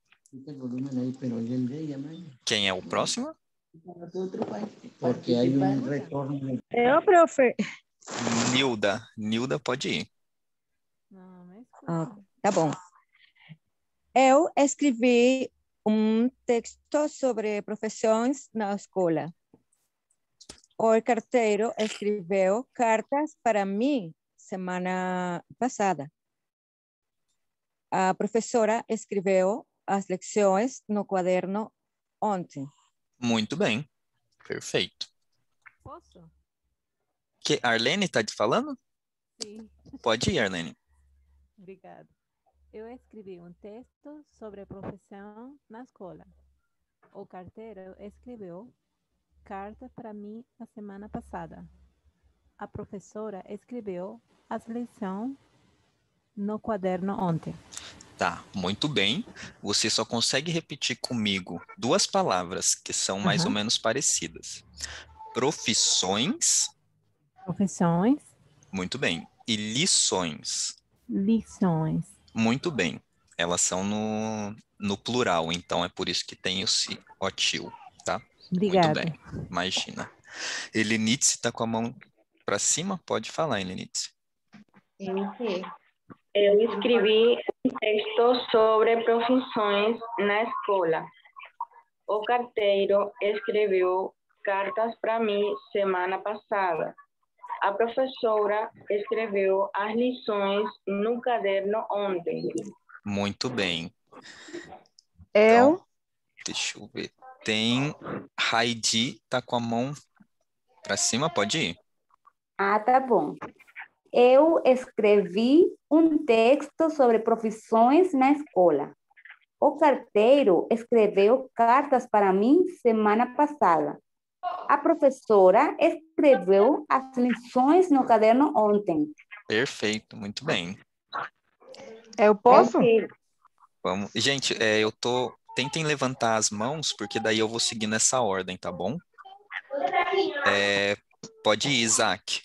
Quem é o próximo? Porque hay un retorno. Eu, profe. Nilda. Nilda, pode ir. Ah, tá bom. Eu escrevi um texto sobre profissões na escola. O carteiro escreveu cartas para mim semana passada. A professora escreveu as lições no caderno ontem. Muito bem. Perfeito. Posso? Que, Arlene está te falando? Sim. Pode ir, Arlene. Obrigada. Eu escrevi um texto sobre a profissão na escola. O carteiro escreveu carta para mim na semana passada. A professora escreveu as lições no caderno ontem. Tá, muito bem. Você só consegue repetir comigo duas palavras que são mais Uhum. ou menos parecidas. Profissões. Profissões. Muito bem. E lições. Lições. Muito bem. Elas são no, no plural, então é por isso que tem o si, o tio, tá? Obrigada. Muito bem, imagina. Helenitze está com a mão para cima, pode falar, Helenitze. Eu escrevi um texto sobre profissões na escola. O carteiro escreveu cartas para mim semana passada. A professora escreveu as lições no caderno ontem. Muito bem. Eu? Então, deixa eu ver. Tem Heidi, tá com a mão para cima, pode ir. Ah, tá bom. Eu escrevi um texto sobre profissões na escola. O carteiro escreveu cartas para mim semana passada. A professora escreveu as lições no caderno ontem. Perfeito, muito bem. Eu posso? Vamos. Gente, é, eu tô. Tentem levantar as mãos, porque daí eu vou seguir nessa ordem, tá bom? É, pode ir, Isaac.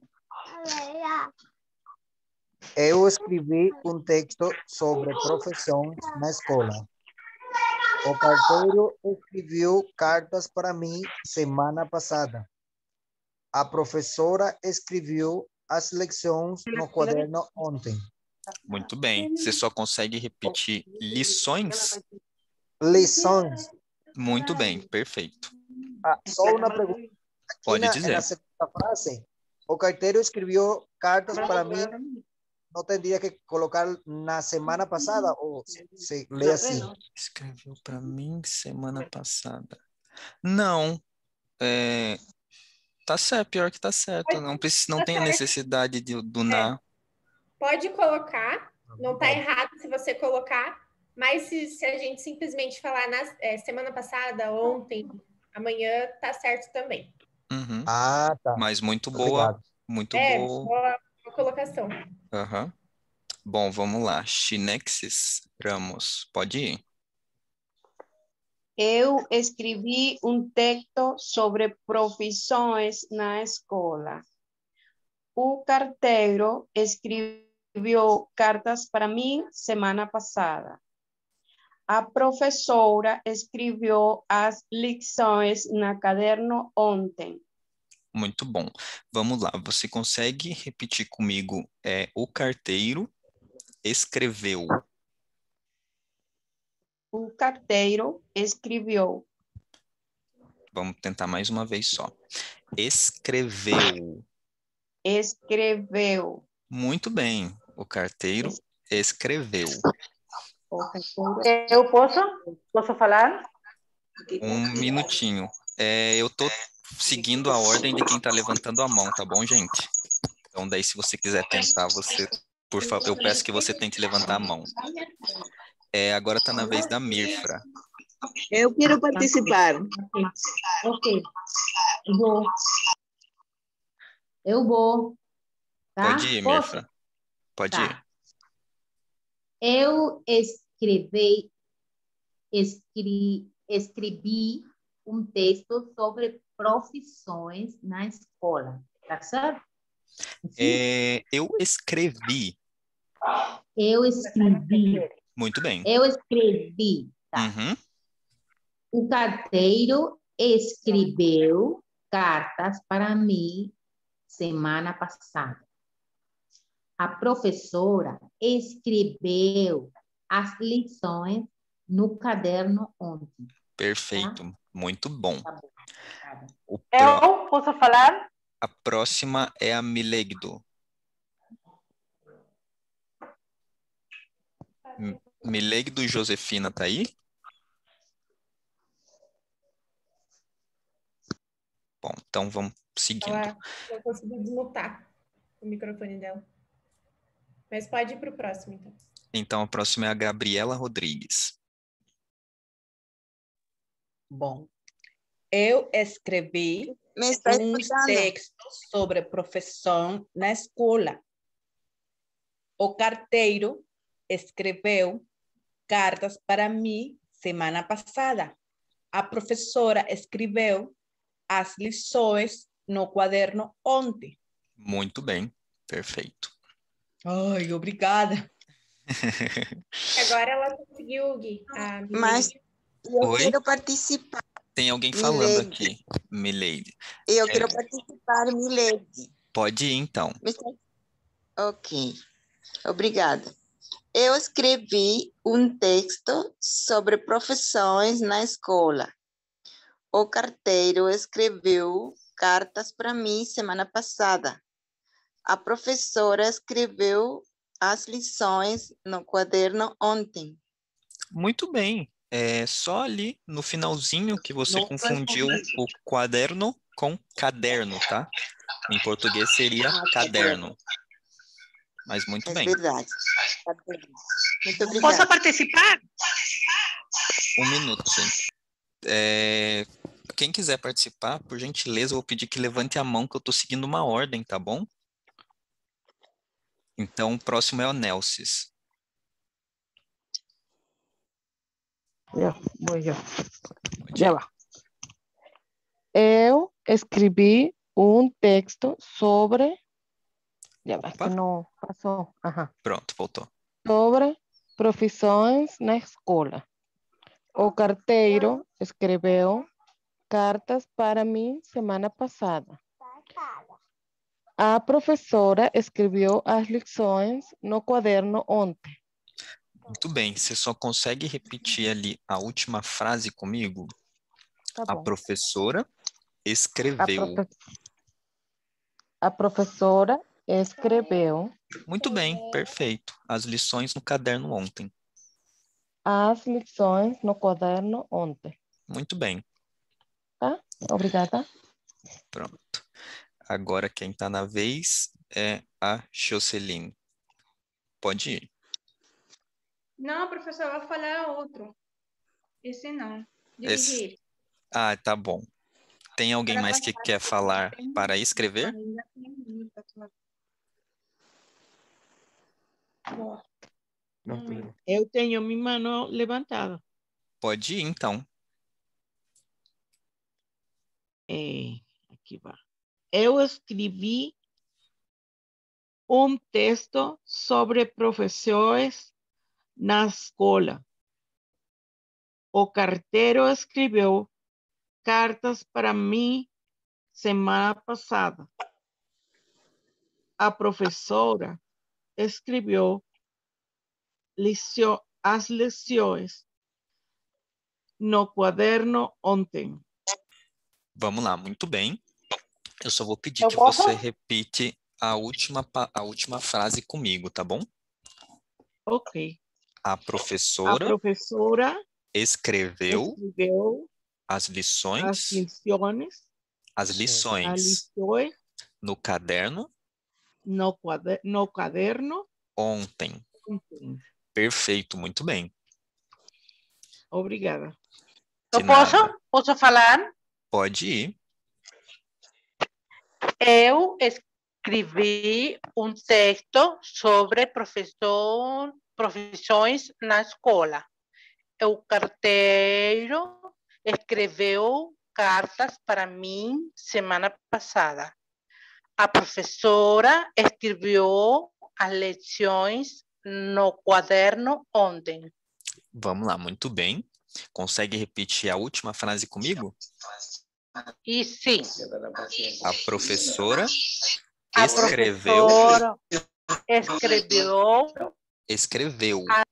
Eu escrevi um texto sobre profissões na escola. O carteiro escreveu cartas para mim semana passada. A professora escreveu as lições no caderno ontem. Muito bem. Você só consegue repetir lições? Lições. Muito bem, perfeito. Ah, só uma pergunta. Aqui Pode na, dizer. na segunda frase, o carteiro escreveu cartas para mim. Não teria que colocar na semana passada ou se lê assim? Escreveu para mim semana passada. Não. É, tá certo, pior que tá certo. Não, precisa, não tem a necessidade de, do na. Pode colocar, não tá errado se você colocar, mas se, se a gente simplesmente falar na é, semana passada, ontem, amanhã, tá certo também. Uhum. Ah, tá. Mas muito boa, Obrigado. muito É, boa. boa, boa colocação. Uhum. Bom, vamos lá. Chinexis Ramos, pode ir. Eu escrevi um texto sobre profissões na escola. O carteiro escreveu cartas para mim semana passada. A professora escreveu as lições no caderno ontem. Muito bom. Vamos lá. Você consegue repetir comigo? É, o carteiro escreveu. O carteiro escreveu. Vamos tentar mais uma vez só. Escreveu. Escreveu. Muito bem. O carteiro escreveu. Eu posso? Posso falar? Um minutinho. É, eu tô seguindo a ordem de quem tá levantando a mão, tá bom, gente? Então, daí, se você quiser tentar, você, por favor, eu peço que você tente levantar a mão. É, agora tá na vez da Mirfra. Eu quero participar. Ok. Eu vou. Eu vou. Tá? Pode ir, Posso? Mirfra. Pode Tá. ir. Eu escrevi, escri, escrevi um texto sobre profissões na escola. Tá certo? É, eu escrevi. Eu escrevi. Muito bem. Eu escrevi. Tá? Uhum. O carteiro escreveu cartas para mim semana passada. A professora escreveu as lições no caderno ontem. Perfeito. Tá? Muito bom. Tá bom. O Eu pró- posso falar? A próxima é a Milegdo. M- Milegdo Josefina tá aí? Bom, então vamos seguindo. Ela não conseguiu desmutar o microfone dela. Mas pode ir para o próximo, então. Então, a próxima é a Gabriela Rodrigues. Bom, eu escrevi Me está um escutando? texto sobre profissão na escola. O carteiro escreveu cartas para mim semana passada. A professora escreveu as lições no caderno ontem. Muito bem, perfeito. Ai, obrigada. Agora ela conseguiu, Gui. a Mas Milene. eu Oi? quero participar, Tem alguém falando Milady. aqui, Milady. Eu É, quero participar, Milady. pode ir, então. Me está- Ok, obrigada. Eu escrevi um texto sobre profissões na escola. O carteiro escreveu cartas para mim semana passada. A professora escreveu as lições no caderno ontem. Muito bem. É só ali no finalzinho que você Não confundiu respondi. o quaderno com caderno, tá? Em português seria Ah, caderno. Mas muito É bem. verdade. Tá bem. Muito Posso obrigada. participar? Um minuto, gente. É, Quem quiser participar, por gentileza, eu vou pedir que levante a mão, que eu estou seguindo uma ordem, tá bom? Então, o próximo é o Nelsis. Já, vou eu. Já vai. Eu escrevi um texto sobre... Já vai, que não passou. Aham. Pronto, voltou. Sobre profissões na escola. O carteiro escreveu cartas para mim semana passada. A professora escreveu as lições no quaderno ontem. Muito bem, você só consegue repetir ali a última frase comigo? Tá A bom. professora escreveu. A, profe... a professora escreveu. Muito bem, perfeito. As lições no caderno ontem. As lições no caderno ontem. Muito bem. Tá? Obrigada. Pronto. Agora quem está na vez é a Joceline. Pode ir. Não, professor, eu vou falar outro. Esse não. Esse... Dirigir. Ah, tá bom. Tem alguém Para mais que passar, quer falar tem- para escrever? ainda tem muito, tá? Boa. Eu tenho minha mão levantada. Pode ir, então. É, aqui vai. Eu escrevi um texto sobre professores na escola. O carteiro escreveu cartas para mim semana passada. A professora escreveu licio- as lições no quaderno ontem. Vamos lá, muito bem. Eu só vou pedir Eu que posso? você repite a última, pa- a última frase comigo, tá bom? Ok. A A professora professora escreveu escreveu as as lições, lições, as as lições lições no caderno no quaderno, no caderno ontem. ontem. Perfeito, muito bem. Obrigada. De Eu posso? nada. Posso falar? Pode ir. Eu escrevi um texto sobre profissão, profissões na escola. O carteiro escreveu cartas para mim semana passada. A professora escreveu as lições no quaderno ontem. Vamos lá, muito bem. Consegue repetir a última frase comigo? E sim. A professora A escreveu. professora escreveu. Escreveu. A...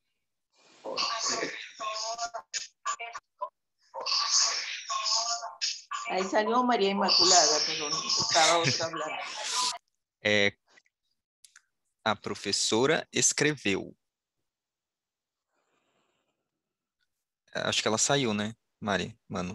Ahí salió María Inmaculada, perdón, estaba otra hablando. É, a professora escreveu. Acho que ela saiu, né, Mari? Mano.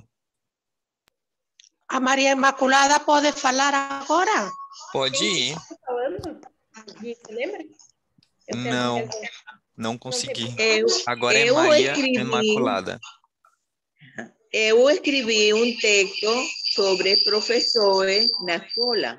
A Maria Imaculada pode falar agora? Pode ir. Falando? Você lembra? Eu tento Não, resolver. não consegui. Eu, Agora é eu Maria escrevi, Imaculada. eu escrevi um texto sobre professores na escola.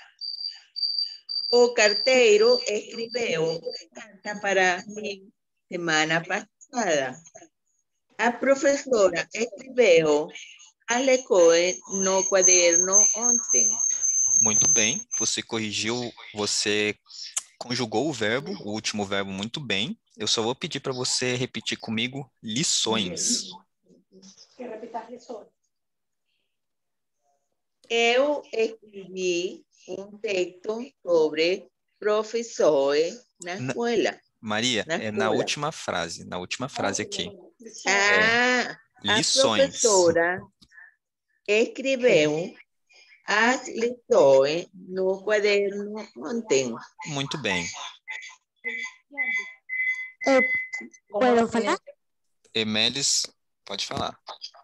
O carteiro escreveu carta para mim semana passada. A professora escreveu as lições no quaderno ontem. Muito bem. Você corrigiu, você conjugou o verbo, o último verbo muito bem. Eu só vou pedir para você repetir comigo lições. Que repita as lições. Eu escrevi um texto sobre professores na Na- escola. Maria, Na é na escola. última frase, na última frase aqui. Ah, a Lições. professora escreveu as lições no quaderno ontem. Muito bem. Eu posso falar? Emelis, pode falar.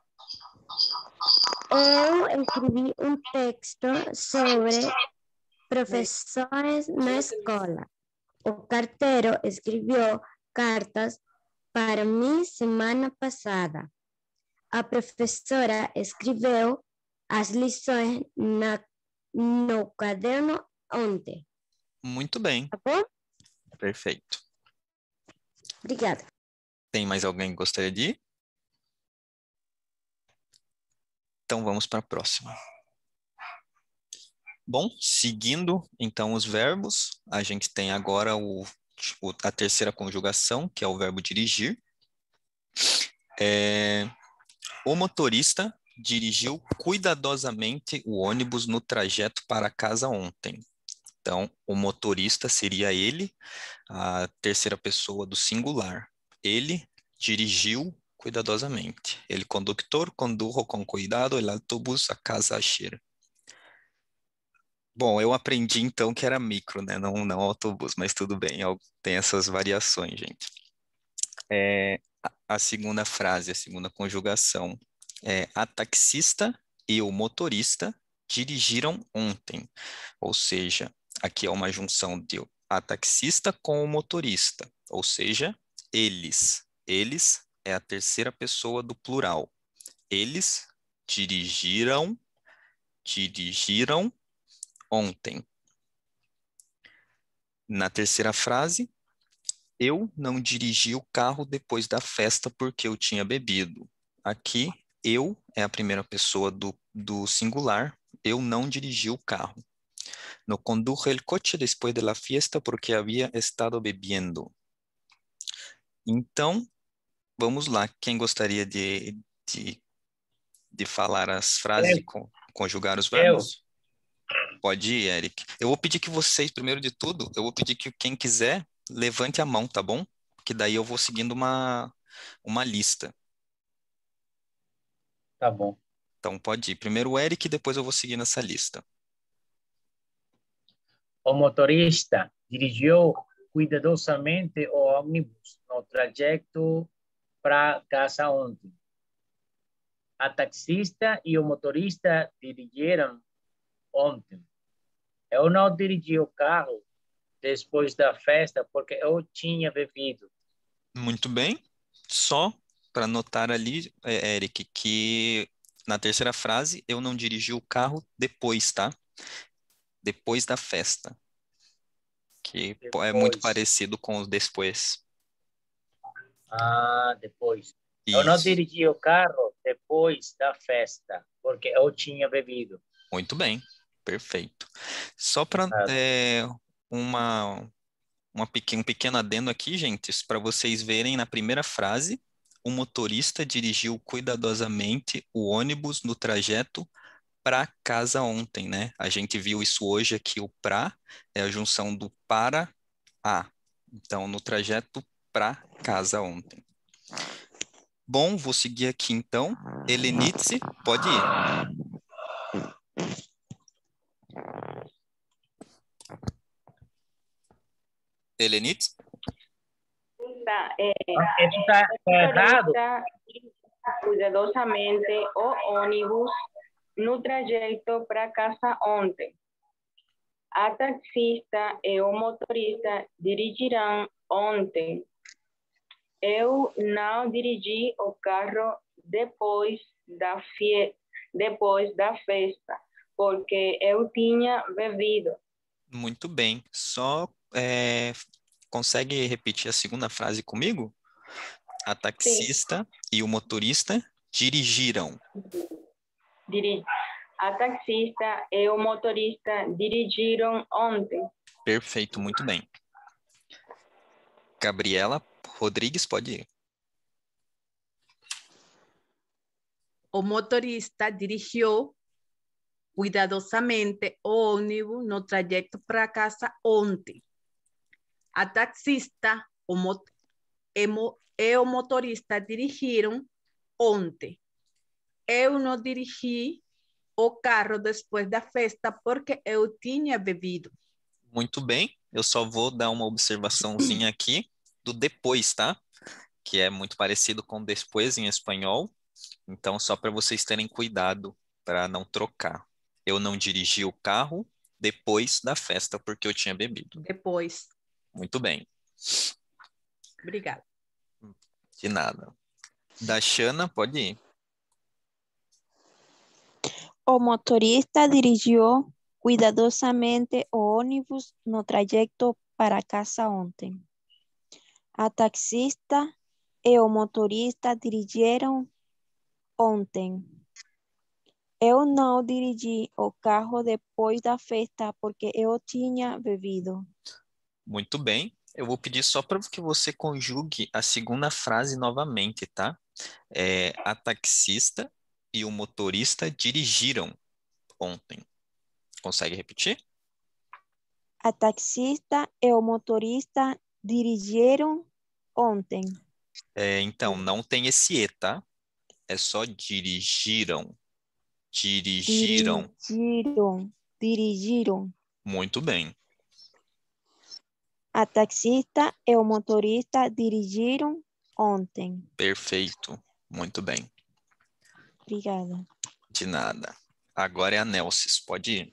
Eu escrevi um texto sobre professores na escola. O carteiro escreveu cartas para mim semana passada. A professora escreveu as lições na, no caderno ontem. Muito bem. Tá bom? Perfeito. Obrigada. Tem mais alguém que gostaria de ir? Então, vamos para a próxima. Bom, seguindo, então, os verbos, a gente tem agora o, o, a terceira conjugação, que é o verbo dirigir. É, o motorista dirigiu cuidadosamente o ônibus no trajeto para casa ontem. Então, o motorista seria ele, a terceira pessoa do singular. Ele dirigiu cuidadosamente. El conductor condujo com cuidado el autobús a casa ayer. Bom, eu aprendi então que era micro, né? Não, não autobus, mas tudo bem, tem essas variações, gente. É, a, a segunda frase, a segunda conjugação é: a taxista e o motorista dirigiram ontem. Ou seja, aqui é uma junção de a taxista com o motorista, ou seja, eles. Eles é a terceira pessoa do plural. Eles dirigiram, dirigiram ontem. Na terceira frase, eu não dirigi o carro depois da festa porque eu tinha bebido. Aqui, eu é a primeira pessoa do, do singular. Eu não dirigi o carro. No condujo el coche después de la fiesta porque había estado bebiendo. Então, vamos lá. Quem gostaria de, de, de falar as frases, de con, conjugar os verbos? Eu. Pode ir, Eric. Eu vou pedir que vocês, primeiro de tudo, eu vou pedir que quem quiser levante a mão, tá bom? Que daí eu vou seguindo uma, uma lista. Tá bom. Então pode ir. Primeiro o Eric, depois eu vou seguir nessa lista. O motorista dirigiu cuidadosamente o ônibus no trajeto para casa ontem. A taxista e o motorista dirigiram ontem. Eu não dirigi o carro depois da festa porque eu tinha bebido. Muito bem. Só para notar ali, Eric, que na terceira frase eu não dirigi o carro depois, tá? Depois da festa. Que depois. É muito parecido com os depois. Ah, depois. Isso. Eu não dirigi o carro depois da festa porque eu tinha bebido. Muito bem. Perfeito. Só para é, uma, uma pequeno, um pequeno adendo aqui, gente, para vocês verem na primeira frase, o motorista dirigiu cuidadosamente o ônibus no trajeto para casa ontem, né? A gente viu isso hoje aqui, o pra é a junção do para a. Então, no trajeto para casa ontem. Bom, vou seguir aqui então. Helenitze, pode ir. Helenitze? Tá, é, Isso está errado. Cuidadosamente o ônibus no trajeto para casa ontem. A taxista e o motorista dirigiram ontem. Eu não dirigi o carro depois da, fie... depois da festa, porque eu tinha bebido. Muito bem. Só é, consegue repetir a segunda frase comigo? A taxista Sim. e o motorista dirigiram. Diri... A taxista e o motorista dirigiram ontem. Perfeito, muito bem. Gabriela Rodrigues, pode ir. O motorista dirigiu cuidadosamente o ônibus no trajeto para casa ontem. A taxista o mot e o motorista dirigiram ontem. Eu não dirigi o carro depois da festa porque eu tinha bebido. Muito bem. Eu só vou dar uma observaçãozinha aqui do depois, tá? Que é muito parecido com después em espanhol. Então, só para vocês terem cuidado para não trocar. Eu não dirigi o carro depois da festa porque eu tinha bebido. Depois. Muito bem. Obrigada. De nada. Dachana, pode ir. O motorista dirigiu cuidadosamente o ônibus no trajeto para casa ontem. A taxista e o motorista dirigiram ontem. Eu não dirigi o carro depois da festa porque eu tinha bebido. Muito bem. Eu vou pedir só para que você conjugue a segunda frase novamente, tá? É, a taxista e o motorista dirigiram ontem. Consegue repetir? A taxista e o motorista dirigiram ontem. É, então, não tem esse E, tá? É só dirigiram. Dirigiram. Dirigiram. Dirigiram. Muito bem. A taxista e o motorista dirigiram ontem. Perfeito. Muito bem. Obrigada. De nada. Agora é a Nelsis. Pode ir.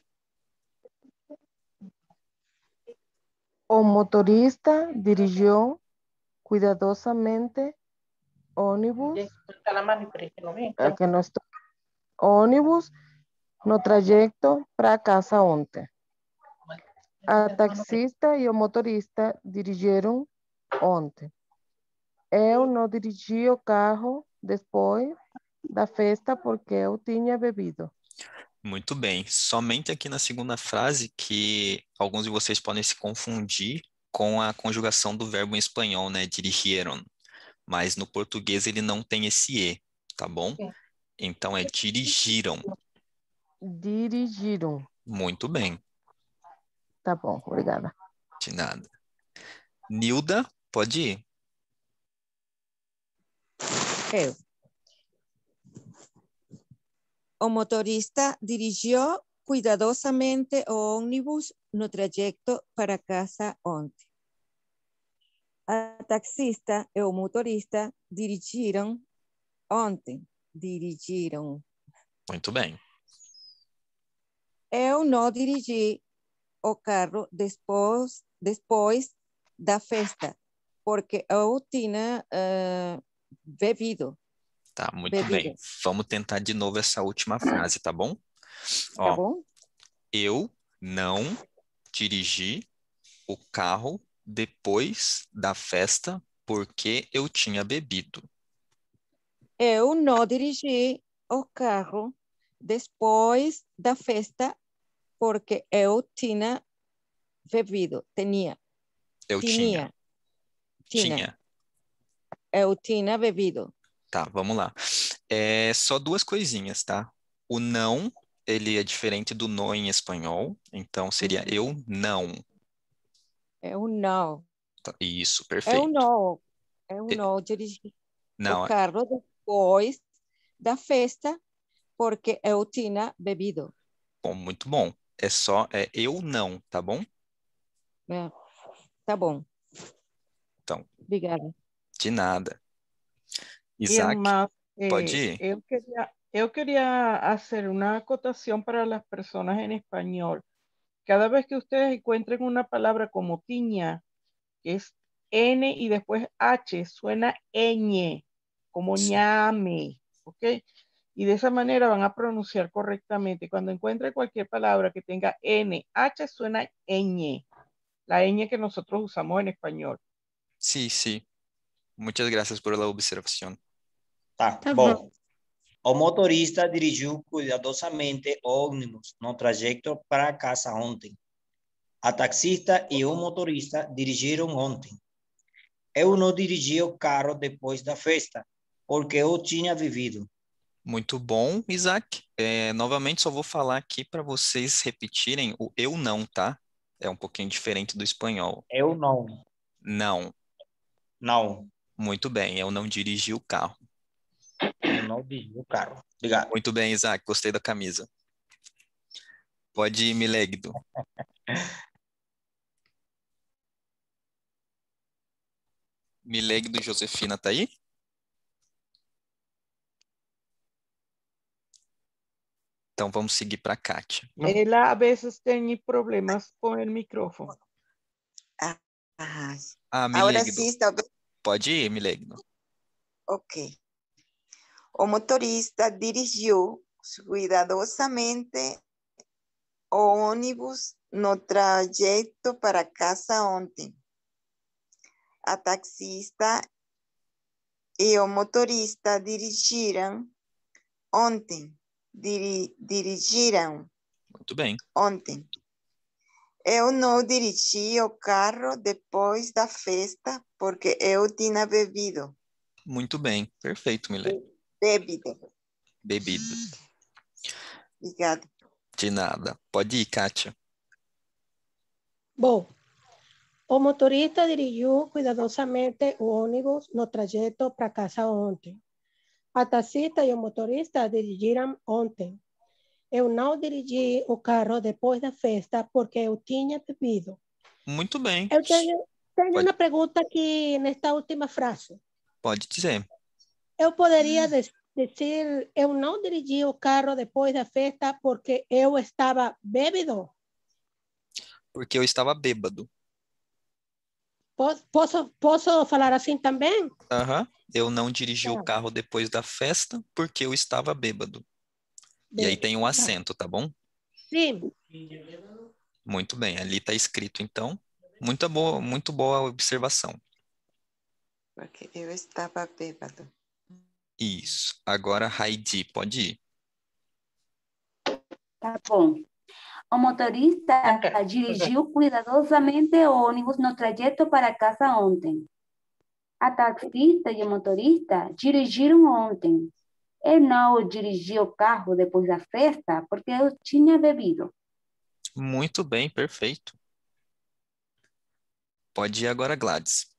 O motorista dirigió cuidadosamente ônibus, é que no estou, ônibus no trajeto para casa ontem. A taxista e o motorista dirigiram ontem. Eu não dirigi o carro depois da festa porque eu tinha bebido. Muito bem. Somente aqui na segunda frase que alguns de vocês podem se confundir com a conjugação do verbo em espanhol, né? Dirigieron. Mas no português ele não tem esse E, tá bom? Então é dirigiram. Dirigiram. Muito bem. Tá bom, obrigada. De nada. Nilda, pode ir. Eu. O motorista dirigiu cuidadosamente o ônibus no trajeto para casa ontem. A taxista e o motorista dirigiram ontem. Dirigiram. Muito bem. Eu não dirigi o carro depois, depois da festa, porque eu tinha uh, bebido. Tá, muito bebido. bem. Vamos tentar de novo essa última frase, tá bom? Tá Ó, bom? eu não dirigi o carro depois da festa porque eu tinha bebido. Eu não dirigi o carro depois da festa porque eu tinha bebido. Tinha. Eu tinha. Tinha. Tinha. Eu tinha bebido. Tá, vamos lá. É só duas coisinhas, tá? O não, ele é diferente do no em espanhol, então seria Uhum. eu não. Eu não. Tá, isso, perfeito. Eu não. Eu E- não dirigi Não, o carro depois da festa porque eu tinha bebido. bom, muito bom. É só é eu não, tá bom? É, tá bom. Então, Obrigada. de nada. Y Isaac, además, pode eh, ir. yo quería, yo quería hacer una acotación para las personas en español. Cada vez que ustedes encuentren una palabra como tiña, que es N y después H, suena ñ, como ñame, ¿ok? Y de esa manera van a pronunciar correctamente. Cuando encuentren cualquier palabra que tenga N, H, suena ñ, la ñ que nosotros usamos en español. Sí, sí. Muchas gracias por la observación. Tá, Tá bom. bom. O motorista dirigiu cuidadosamente o ônibus no trajeto para casa ontem. A taxista e o motorista dirigiram ontem. Eu não dirigi o carro depois da festa, porque eu tinha bebido. Muito bom, Isaac. É, novamente, só vou falar aqui para vocês repetirem o eu não, tá? É um pouquinho diferente do espanhol. Eu não. Não. Não. Muito bem, eu não dirigi o carro. Eu não dirigi o carro. Obrigado. Muito bem, Isaac, gostei da camisa. Pode ir, Milegdo. Milegdo Josefina, tá aí? Então vamos seguir para a Kátia. Ella a veces tiene problemas con el micrófono. Ah, Ah, Ahora Milegdo. sí está bem. Pode ir, Milegdo. Ok. O motorista dirigiu cuidadosamente o ônibus no trajeto para casa ontem. A taxista e o motorista dirigiram ontem. diri, dirigiram Muito bem. ontem. Eu não dirigi o carro depois da festa porque eu tinha bebido. Muito bem. Perfeito, Milene. Bebido. Bebido. Obrigada. De nada. Pode ir, Kátia. Bom, o motorista dirigiu cuidadosamente o ônibus no trajeto para casa ontem. A taxista e o motorista dirigiram ontem. Eu não dirigi o carro depois da festa porque eu tinha bebido. Muito bem. Eu tenho, tenho Pode- uma pergunta aqui nesta última frase. Pode dizer. Eu poderia des- dizer, eu não dirigi o carro depois da festa porque eu estava bêbado. Porque eu estava bêbado. Po- Posso, posso falar assim também? Aham. Eu não dirigi o Tá. carro depois da festa porque eu estava bêbado. E aí Bem, tem um tá. acento, tá bom? Sim. Muito bem. Ali está escrito, então. Muito boa, muito boa observação. Porque eu estava bêbado. Isso. Agora, Heidi, pode ir. Tá bom. O motorista dirigiu cuidadosamente o ônibus no trajeto para casa ontem. A taxista e o motorista dirigiram ontem. Eu não dirigi o carro depois da festa porque eu tinha bebido. Muito bem, perfeito. Pode ir agora, Gladys.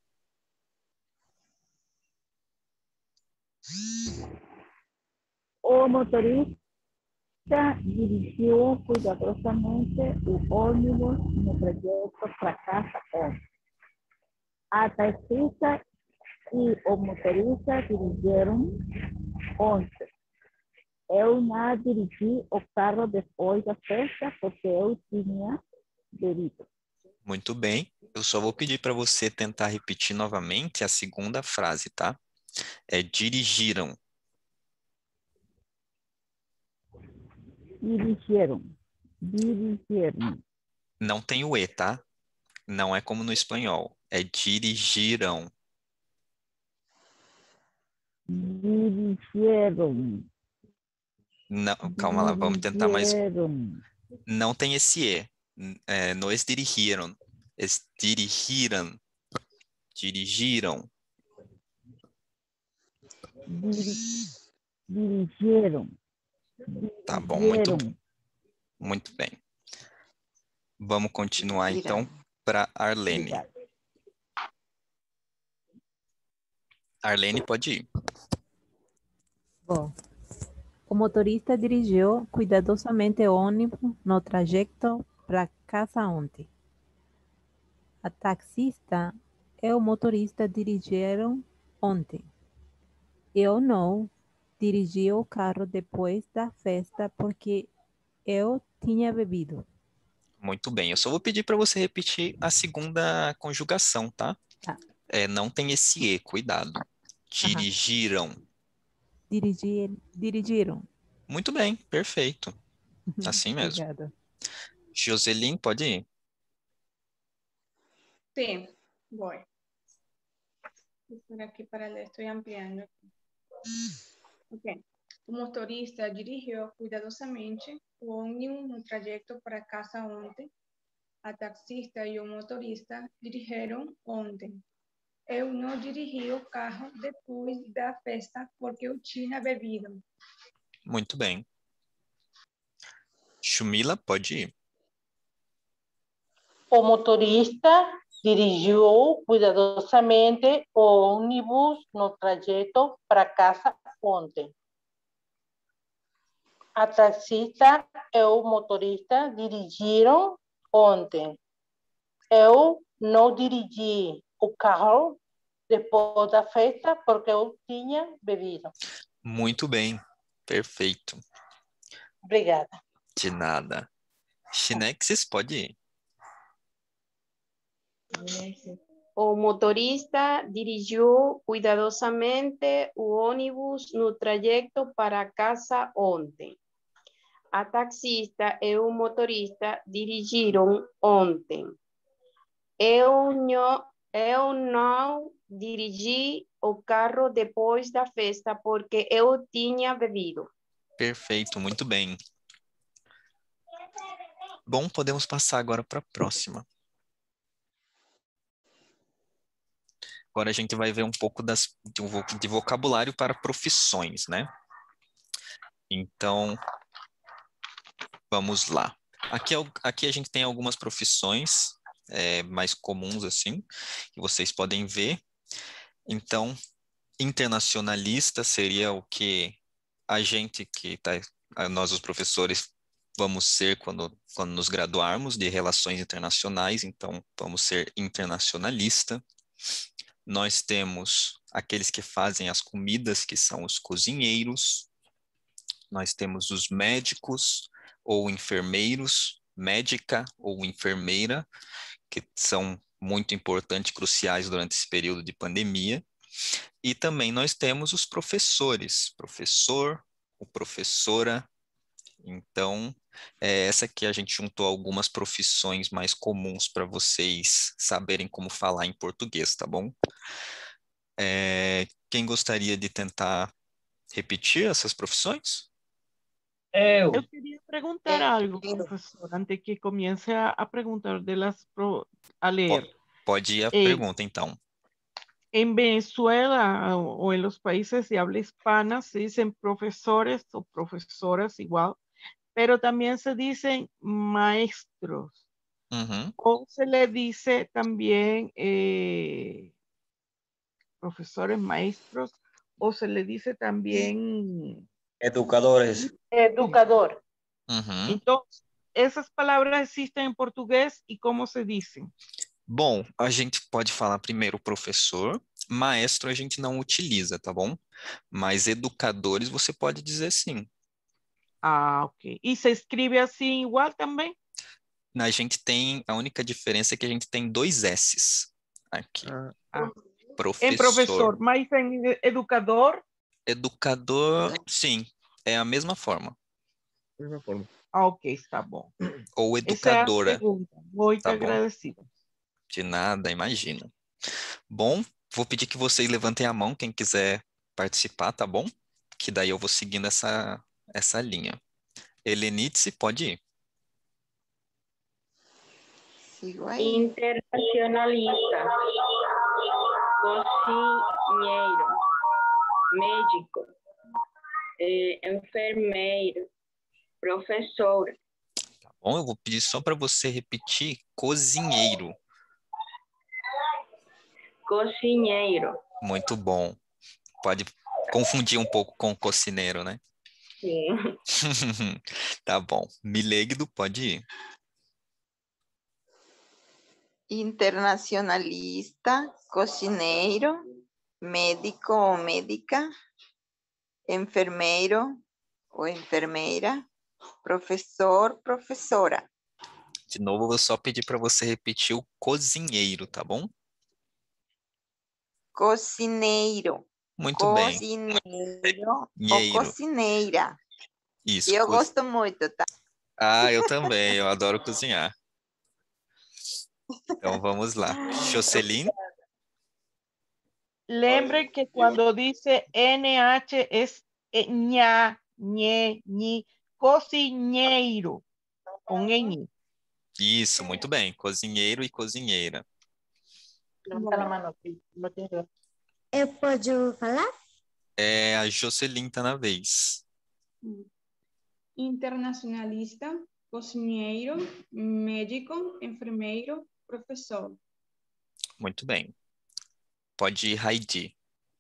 O motorista dirigiu cuidadosamente o ônibus no trajeto para casa ontem. A taxista e o motorista dirigiram ontem. Eu não dirigi o carro depois da festa porque eu tinha bebido. Muito bem. Eu só vou pedir para você tentar repetir novamente a segunda frase, tá? É dirigiram. Dirigiram. Dirigiram. Não tem o E, tá? Não é como no espanhol. É dirigiram. Dirigiram. Não, calma lá, vamos tentar mais. Dirigiram. Não tem esse E. É, no es dirigiram. Es dirigiram. Dirigiram. Diri- Dirigiram. Tá bom, muito, Dirigiram. muito bem. Vamos continuar então para Arlene. Obrigada. Arlene, pode ir. Bom, o motorista dirigiu cuidadosamente o ônibus no trajeto para casa ontem. A taxista e o motorista dirigiram ontem. Eu não dirigi o carro depois da festa porque eu tinha bebido. Muito bem. Eu só vou pedir para você repetir a segunda conjugação, tá? Tá. É, não tem esse E, cuidado. Dirigiram. Dirigir, dirigiram. Muito bem, perfeito. Assim mesmo. Obrigada. Joselin, pode ir. Sí, voy. Por aquí para leer, estoy ampliando. Ok. O motorista dirigiu cuidadosamente o ônibus no trajeto para casa ontem. A taxista e o motorista dirigiram ontem. Eu não dirigi o carro depois da festa porque eu tinha bebido. Muito bem. Shumila, pode ir. O motorista dirigiu cuidadosamente o ônibus no trajeto para casa ontem. A taxista e o motorista dirigiram ontem. Eu não dirigi o carro depois da festa porque eu tinha bebido. Muito bem, perfeito. Obrigada. De nada. Chinexis, pode ir. O motorista dirigiu cuidadosamente o ônibus no trajeto para casa ontem. A taxista e o motorista dirigiram ontem. Eu não, eu não dirigi o carro depois da festa porque eu tinha bebido. Perfeito, muito bem. Bom, podemos passar agora para a próxima. Agora a gente vai ver um pouco das, de, vo- de vocabulário para profissões, né? Então, vamos lá. Aqui, é o- aqui a gente tem algumas profissões é, mais comuns, assim, que vocês podem ver. Então, internacionalista seria o que a gente que tá, a- nós os professores vamos ser quando, quando nos graduarmos de relações internacionais, então vamos ser internacionalista. Nós temos aqueles que fazem as comidas, que são os cozinheiros. Nós temos os médicos ou enfermeiros, médica ou enfermeira, que são muito importantes, cruciais durante esse período de pandemia. E também nós temos os professores, professor ou professora. Então, é essa aqui a gente juntou algumas profissões mais comuns para vocês saberem como falar em português, tá bom? É, quem gostaria de tentar repetir essas profissões? Eu quería preguntar algo, profesor, antes que comience a, a preguntar de las pro- a leer. Pode ir a Eh, pergunta, então. En Venezuela o, o en los países de habla hispana se dicen profesores o profesoras igual, pero también se dicen maestros. Uhum. O se le dice también eh, profesores, maestros, o se le dice también Educadores. educador. Uhum. Entonces, esas palabras existen en portugués y cómo se dicen. Bom, a gente pode falar primeiro professor, maestro a gente não utiliza, tá bom? Mas educadores você pode dizer sim. Ah, ok. ¿Y se escribe así igual también? A gente tem, a única diferença é que a gente tem dois S's aqui. Ah. Professor. En profesor, mas en educador. Educador, sim, é a mesma forma. Mesma forma. Ah, ok, está bom. Ou Essa é a educadora. pergunta. Muito Tá bom? agradecido. De nada, imagina. Bom, vou pedir que vocês levantem a mão, quem quiser participar, tá bom? Que daí eu vou seguindo essa, essa linha. Helenice, pode ir. Sigo ahí. Internacionalista, cozinheiro, médico, eh, enfermeiro, professor, Bom, eu vou pedir só para você repetir cozinheiro. cozinheiro. Muito bom. Pode confundir um pouco com cocineiro, né? Sim. Tá bom. Milegdo, pode ir. Internacionalista, cocineiro, médico o médica, enfermeiro ou enfermeira, professor, professora. De novo, eu vou só pedir para você repetir o cozinheiro, tá bom? Cocineiro. Muito bem. Cocineiro ou Nheiro. cocineira. Isso. Eu co- gosto muito, tá? Ah, eu também. Eu adoro cozinhar. Então vamos lá. Jocelyn, Lembre que cuando dice N H es eh, ña, ñe, ñi, cocinheiro, con ñ. isso, muito bem. Cozinheiro e cozinheira. Levanta la mano aquí. No tiene- Eu posso falar? É, a Jocelyn tá na vez. Internacionalista, cozinheiro, médico, enfermeiro, professor. Muito bem. Pode ir, Heidi.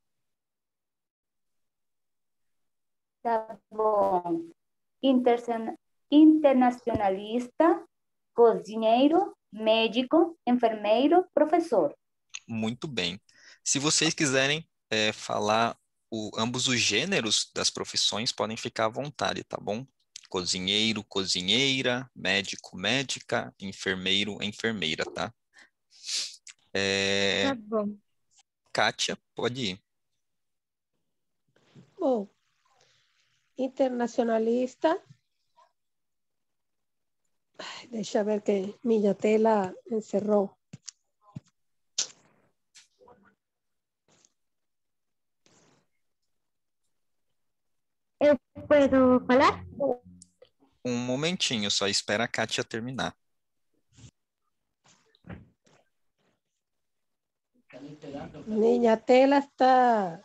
Tá bom. Interna- Internacionalista, cozinheiro, médico, enfermeiro, professor. Muito bem. Se vocês quiserem é, falar o- ambos os gêneros das profissões, podem ficar à vontade, tá bom? Cozinheiro, cozinheira, médico, médica, enfermeiro, enfermeira, tá? É, Tá bom. Kátia, pode ir. Bom, internacionalista. Ai, deixa eu ver que minha tela encerrou. Eu puedo falar? Um momentinho, só espera a Kátia terminar. Minha tela está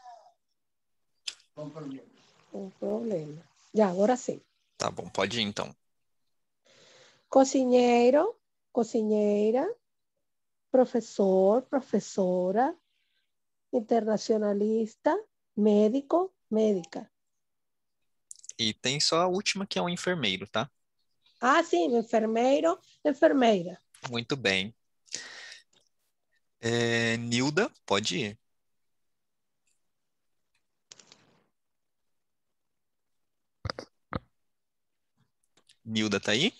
com problema. Já, agora sim. Tá bom, pode ir então. Cozinheiro, cozinheira, professor, professora, internacionalista, médico, médica. E tem só a última que é o enfermeiro, tá? Ah, sim, enfermeiro, enfermeira. Muito bem. É, Nilda, pode ir. Nilda, tá aí?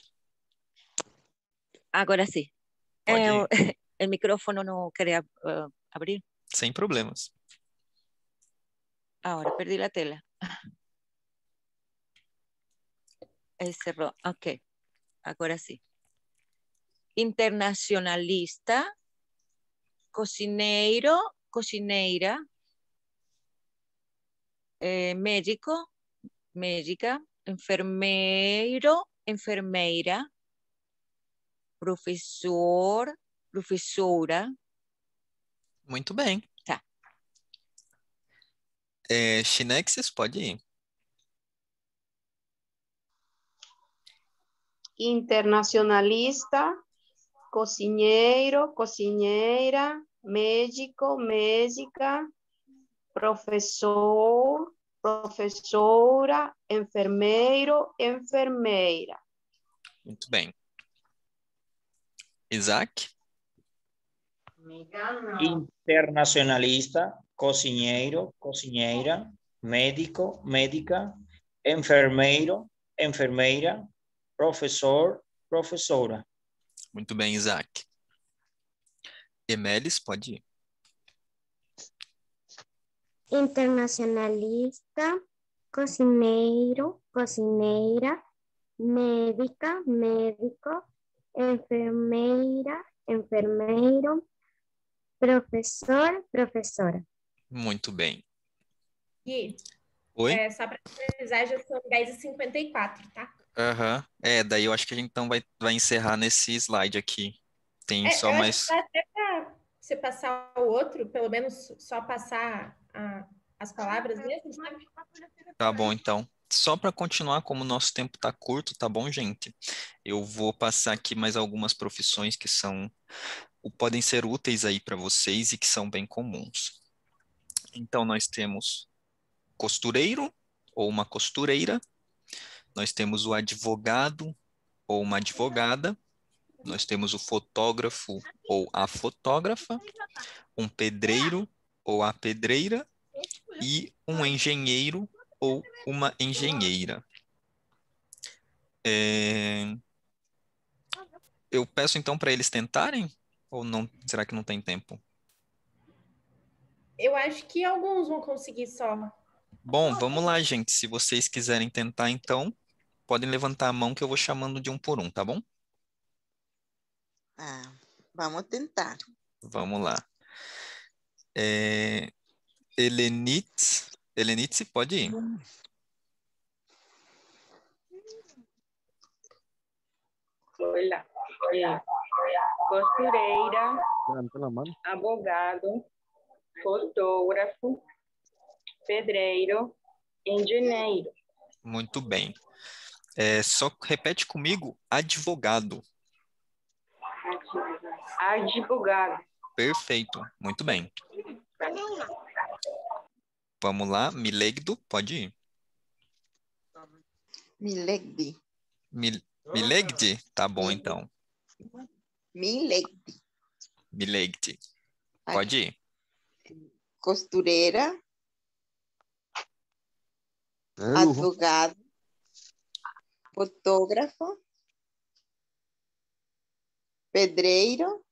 Agora sim. Pode É, ir. o, o microfone não queria uh, abrir. Sem problemas. Agora, perdi a tela. Eh, cerrou. Ok. Agora sim. Internacionalista, cocineiro, cocineira, eh, médico, médica, enfermeiro, enfermeira, professor, professora. Muito bem. Tá. É, Chinexis, pode ir. Internacionalista, cozinheiro, cozinheira, médico, médica, professor, professora, enfermeiro, enfermeira. Muito bem. Isaac? Internacionalista, cozinheiro, cozinheira, médico, médica, enfermeiro, enfermeira, professor, professora. Muito bem, Isaac. Emelis, pode ir. Internacionalista, cocineiro, cocineira, médica, médico, enfermeira, enfermeiro, professor, professora. Muito bem. Gui, Oi? é, só para finalizar, já são dez e cinquenta e quatro, tá? Aham. É, daí eu acho que a gente então vai, vai encerrar nesse slide aqui. Tem É, só eu acho mais... que dá até para você passar o outro, pelo menos só passar a, as palavras mesmo, sabe? Tá bom, então. Só para continuar, como o nosso tempo está curto, tá bom, gente? Eu vou passar aqui mais algumas profissões que são, podem ser úteis aí para vocês e que são bem comuns. Então, nós temos costureiro ou uma costureira, nós temos o advogado ou uma advogada, nós temos o fotógrafo ou a fotógrafa, um pedreiro ou a pedreira e um engenheiro ou uma engenheira. É... Eu peço então para eles tentarem? Ou não? Será que não tem tempo? Eu acho que alguns vão conseguir só. Bom, vamos lá, gente. Se vocês quiserem tentar, então, podem levantar a mão que eu vou chamando de um por um, tá bom? Ah, vamos tentar. Vamos lá. É... Helenitz. Helenitz, pode ir. Olá. É, costureira, advogado, fotógrafo, pedreiro, engenheiro. Muito bem. É, só repete comigo, advogado. Advogado. Perfeito. Muito bem. Vamos lá. Milegdo, pode ir. Milegdi. Mil... Milegdi? Tá bom, então. Milegdi. Milegdi. Pode ir. Costureira, advogado, fotógrafo, pedreiro,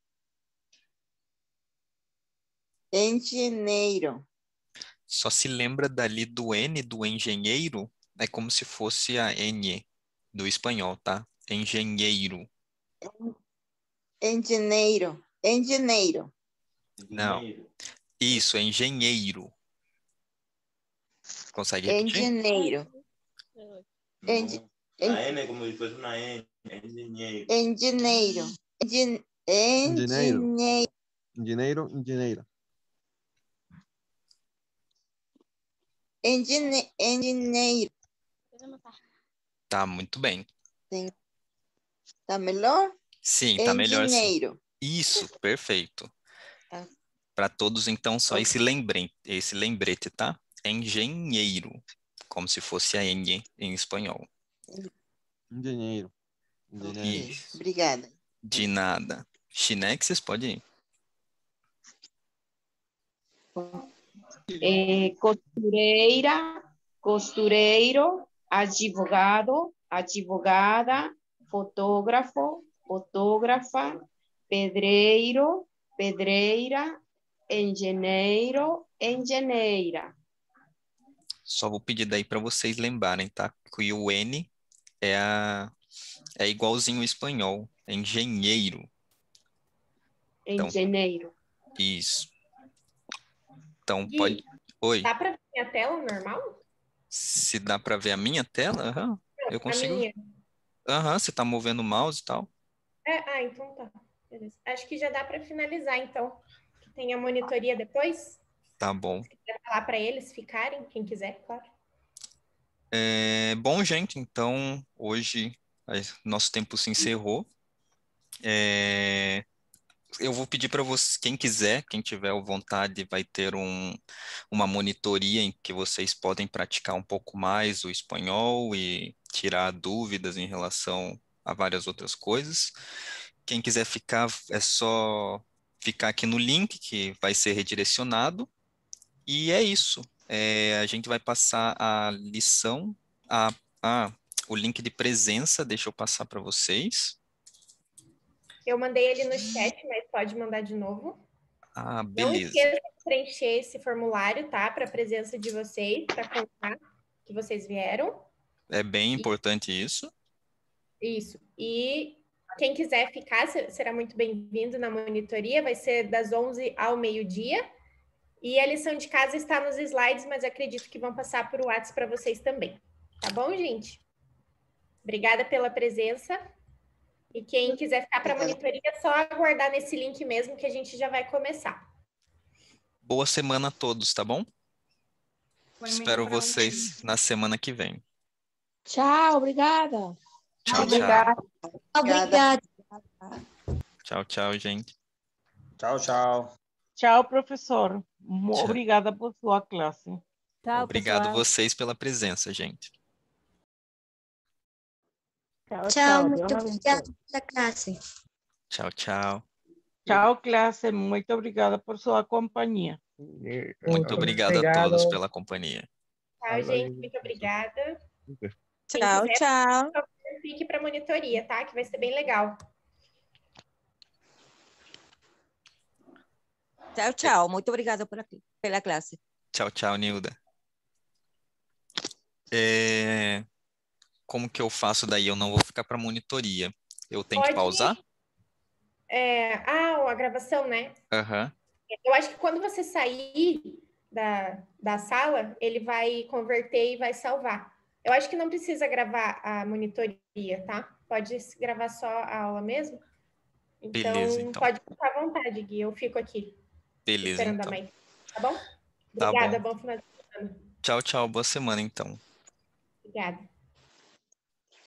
engenheiro. Só se lembra dali do N do engenheiro, é como se fosse a N do espanhol, tá? Engenheiro. Engenheiro. Engenheiro. Não. Isso, é engenheiro. Consegue Em repetir? janeiro. Em, A em, N é como se fosse uma N. Engenheiro. em janeiro. Em, em Janeiro. janeiro. Janeiro, janeiro. Em jane- em janeiro. Tá muito bem. Tem- Tá melhor? Sim, tá Em melhor sim. janeiro. Isso, perfeito. Tá. Para todos, então, só esse lembrete, esse lembrete, tá? Engenheiro, como se fosse a N em espanhol. Janeiro. Janeiro. Isso. Obrigada. De nada. Chinexes, pode ir. Eh, costureira, costureiro, advogado, advogada, fotógrafo, fotógrafa, pedreiro, pedreira, engenheiro, engenheira. Só vou pedir daí para vocês lembrarem, tá? Que o N é, a, é igualzinho ao espanhol. Engenheiro. Então, Engenheiro. isso. Então, Gui, pode... Oi. Dá para ver minha tela normal? Se dá para ver a minha tela? Aham. Eu A consigo. minha. Aham, você tá movendo o mouse e tal. É, ah, então tá. Beleza. Acho que já dá para finalizar, então. Tem a monitoria depois. Tá bom. Se quiser falar para eles ficarem, quem quiser, claro. É, bom, gente, então hoje a- nosso tempo se encerrou. É, eu vou pedir para você, quem quiser, quem tiver vontade, vai ter um, uma monitoria em que vocês podem praticar um pouco mais o espanhol e tirar dúvidas em relação a várias outras coisas. Quem quiser ficar, é só ficar aqui no link que vai ser redirecionado. E é isso. É, a gente vai passar a lição, a, a, o link de presença, deixa eu passar para vocês. Eu mandei ele no chat, mas pode mandar de novo. Ah, Não beleza. esqueça de preencher esse formulário, tá? Para a presença de vocês, para contar que vocês vieram. É bem importante isso. Isso. E quem quiser ficar se- será muito bem-vindo na monitoria. Vai ser das onze ao meio-dia. E a lição de casa está nos slides, mas acredito que vão passar por WhatsApp para vocês também. Tá bom, gente? Obrigada pela presença. E quem quiser ficar para a monitoria, é só aguardar nesse link mesmo que a gente já vai começar. Boa semana a todos, tá bom? Foi Espero mesmo pra vocês na semana que vem. Tchau, obrigada. Tchau, tchau. Obrigada. Obrigada. Tchau, tchau, gente. Tchau, tchau. Tchau, professor. Mu- Tchau. Obrigada por sua classe. Tchau, Obrigado pessoal. vocês pela presença, gente. Tchau, Tchau, tchau. muito Deus obrigada abençoe. pela classe. Tchau, tchau. Tchau, classe. Muito obrigada por sua companhia. Muito obrigado a todos pela companhia. Tchau, gente. Muito obrigada. Quem Tchau, quiser, tchau. por favor, fique para a monitoria, tá? Que vai ser bem legal. Tchau, tchau. Muito obrigada pela, pela classe. Tchau, tchau, Nilda. É, Como que eu faço daí? Eu não vou ficar para monitoria. Eu tenho que Pode- pausar? É, ah, a gravação, né? Aham. Eu acho que quando você sair da, da sala, ele vai converter e vai salvar. Eu acho que não precisa gravar a monitoria, tá? Pode gravar só a aula mesmo. Então, Beleza, então. pode ficar à vontade, Gui. Eu fico aqui Beleza, esperando então. a mãe. Tá bom? Tá Obrigada, bom. bom final de semana. Tchau, tchau. Boa semana, então. Obrigada.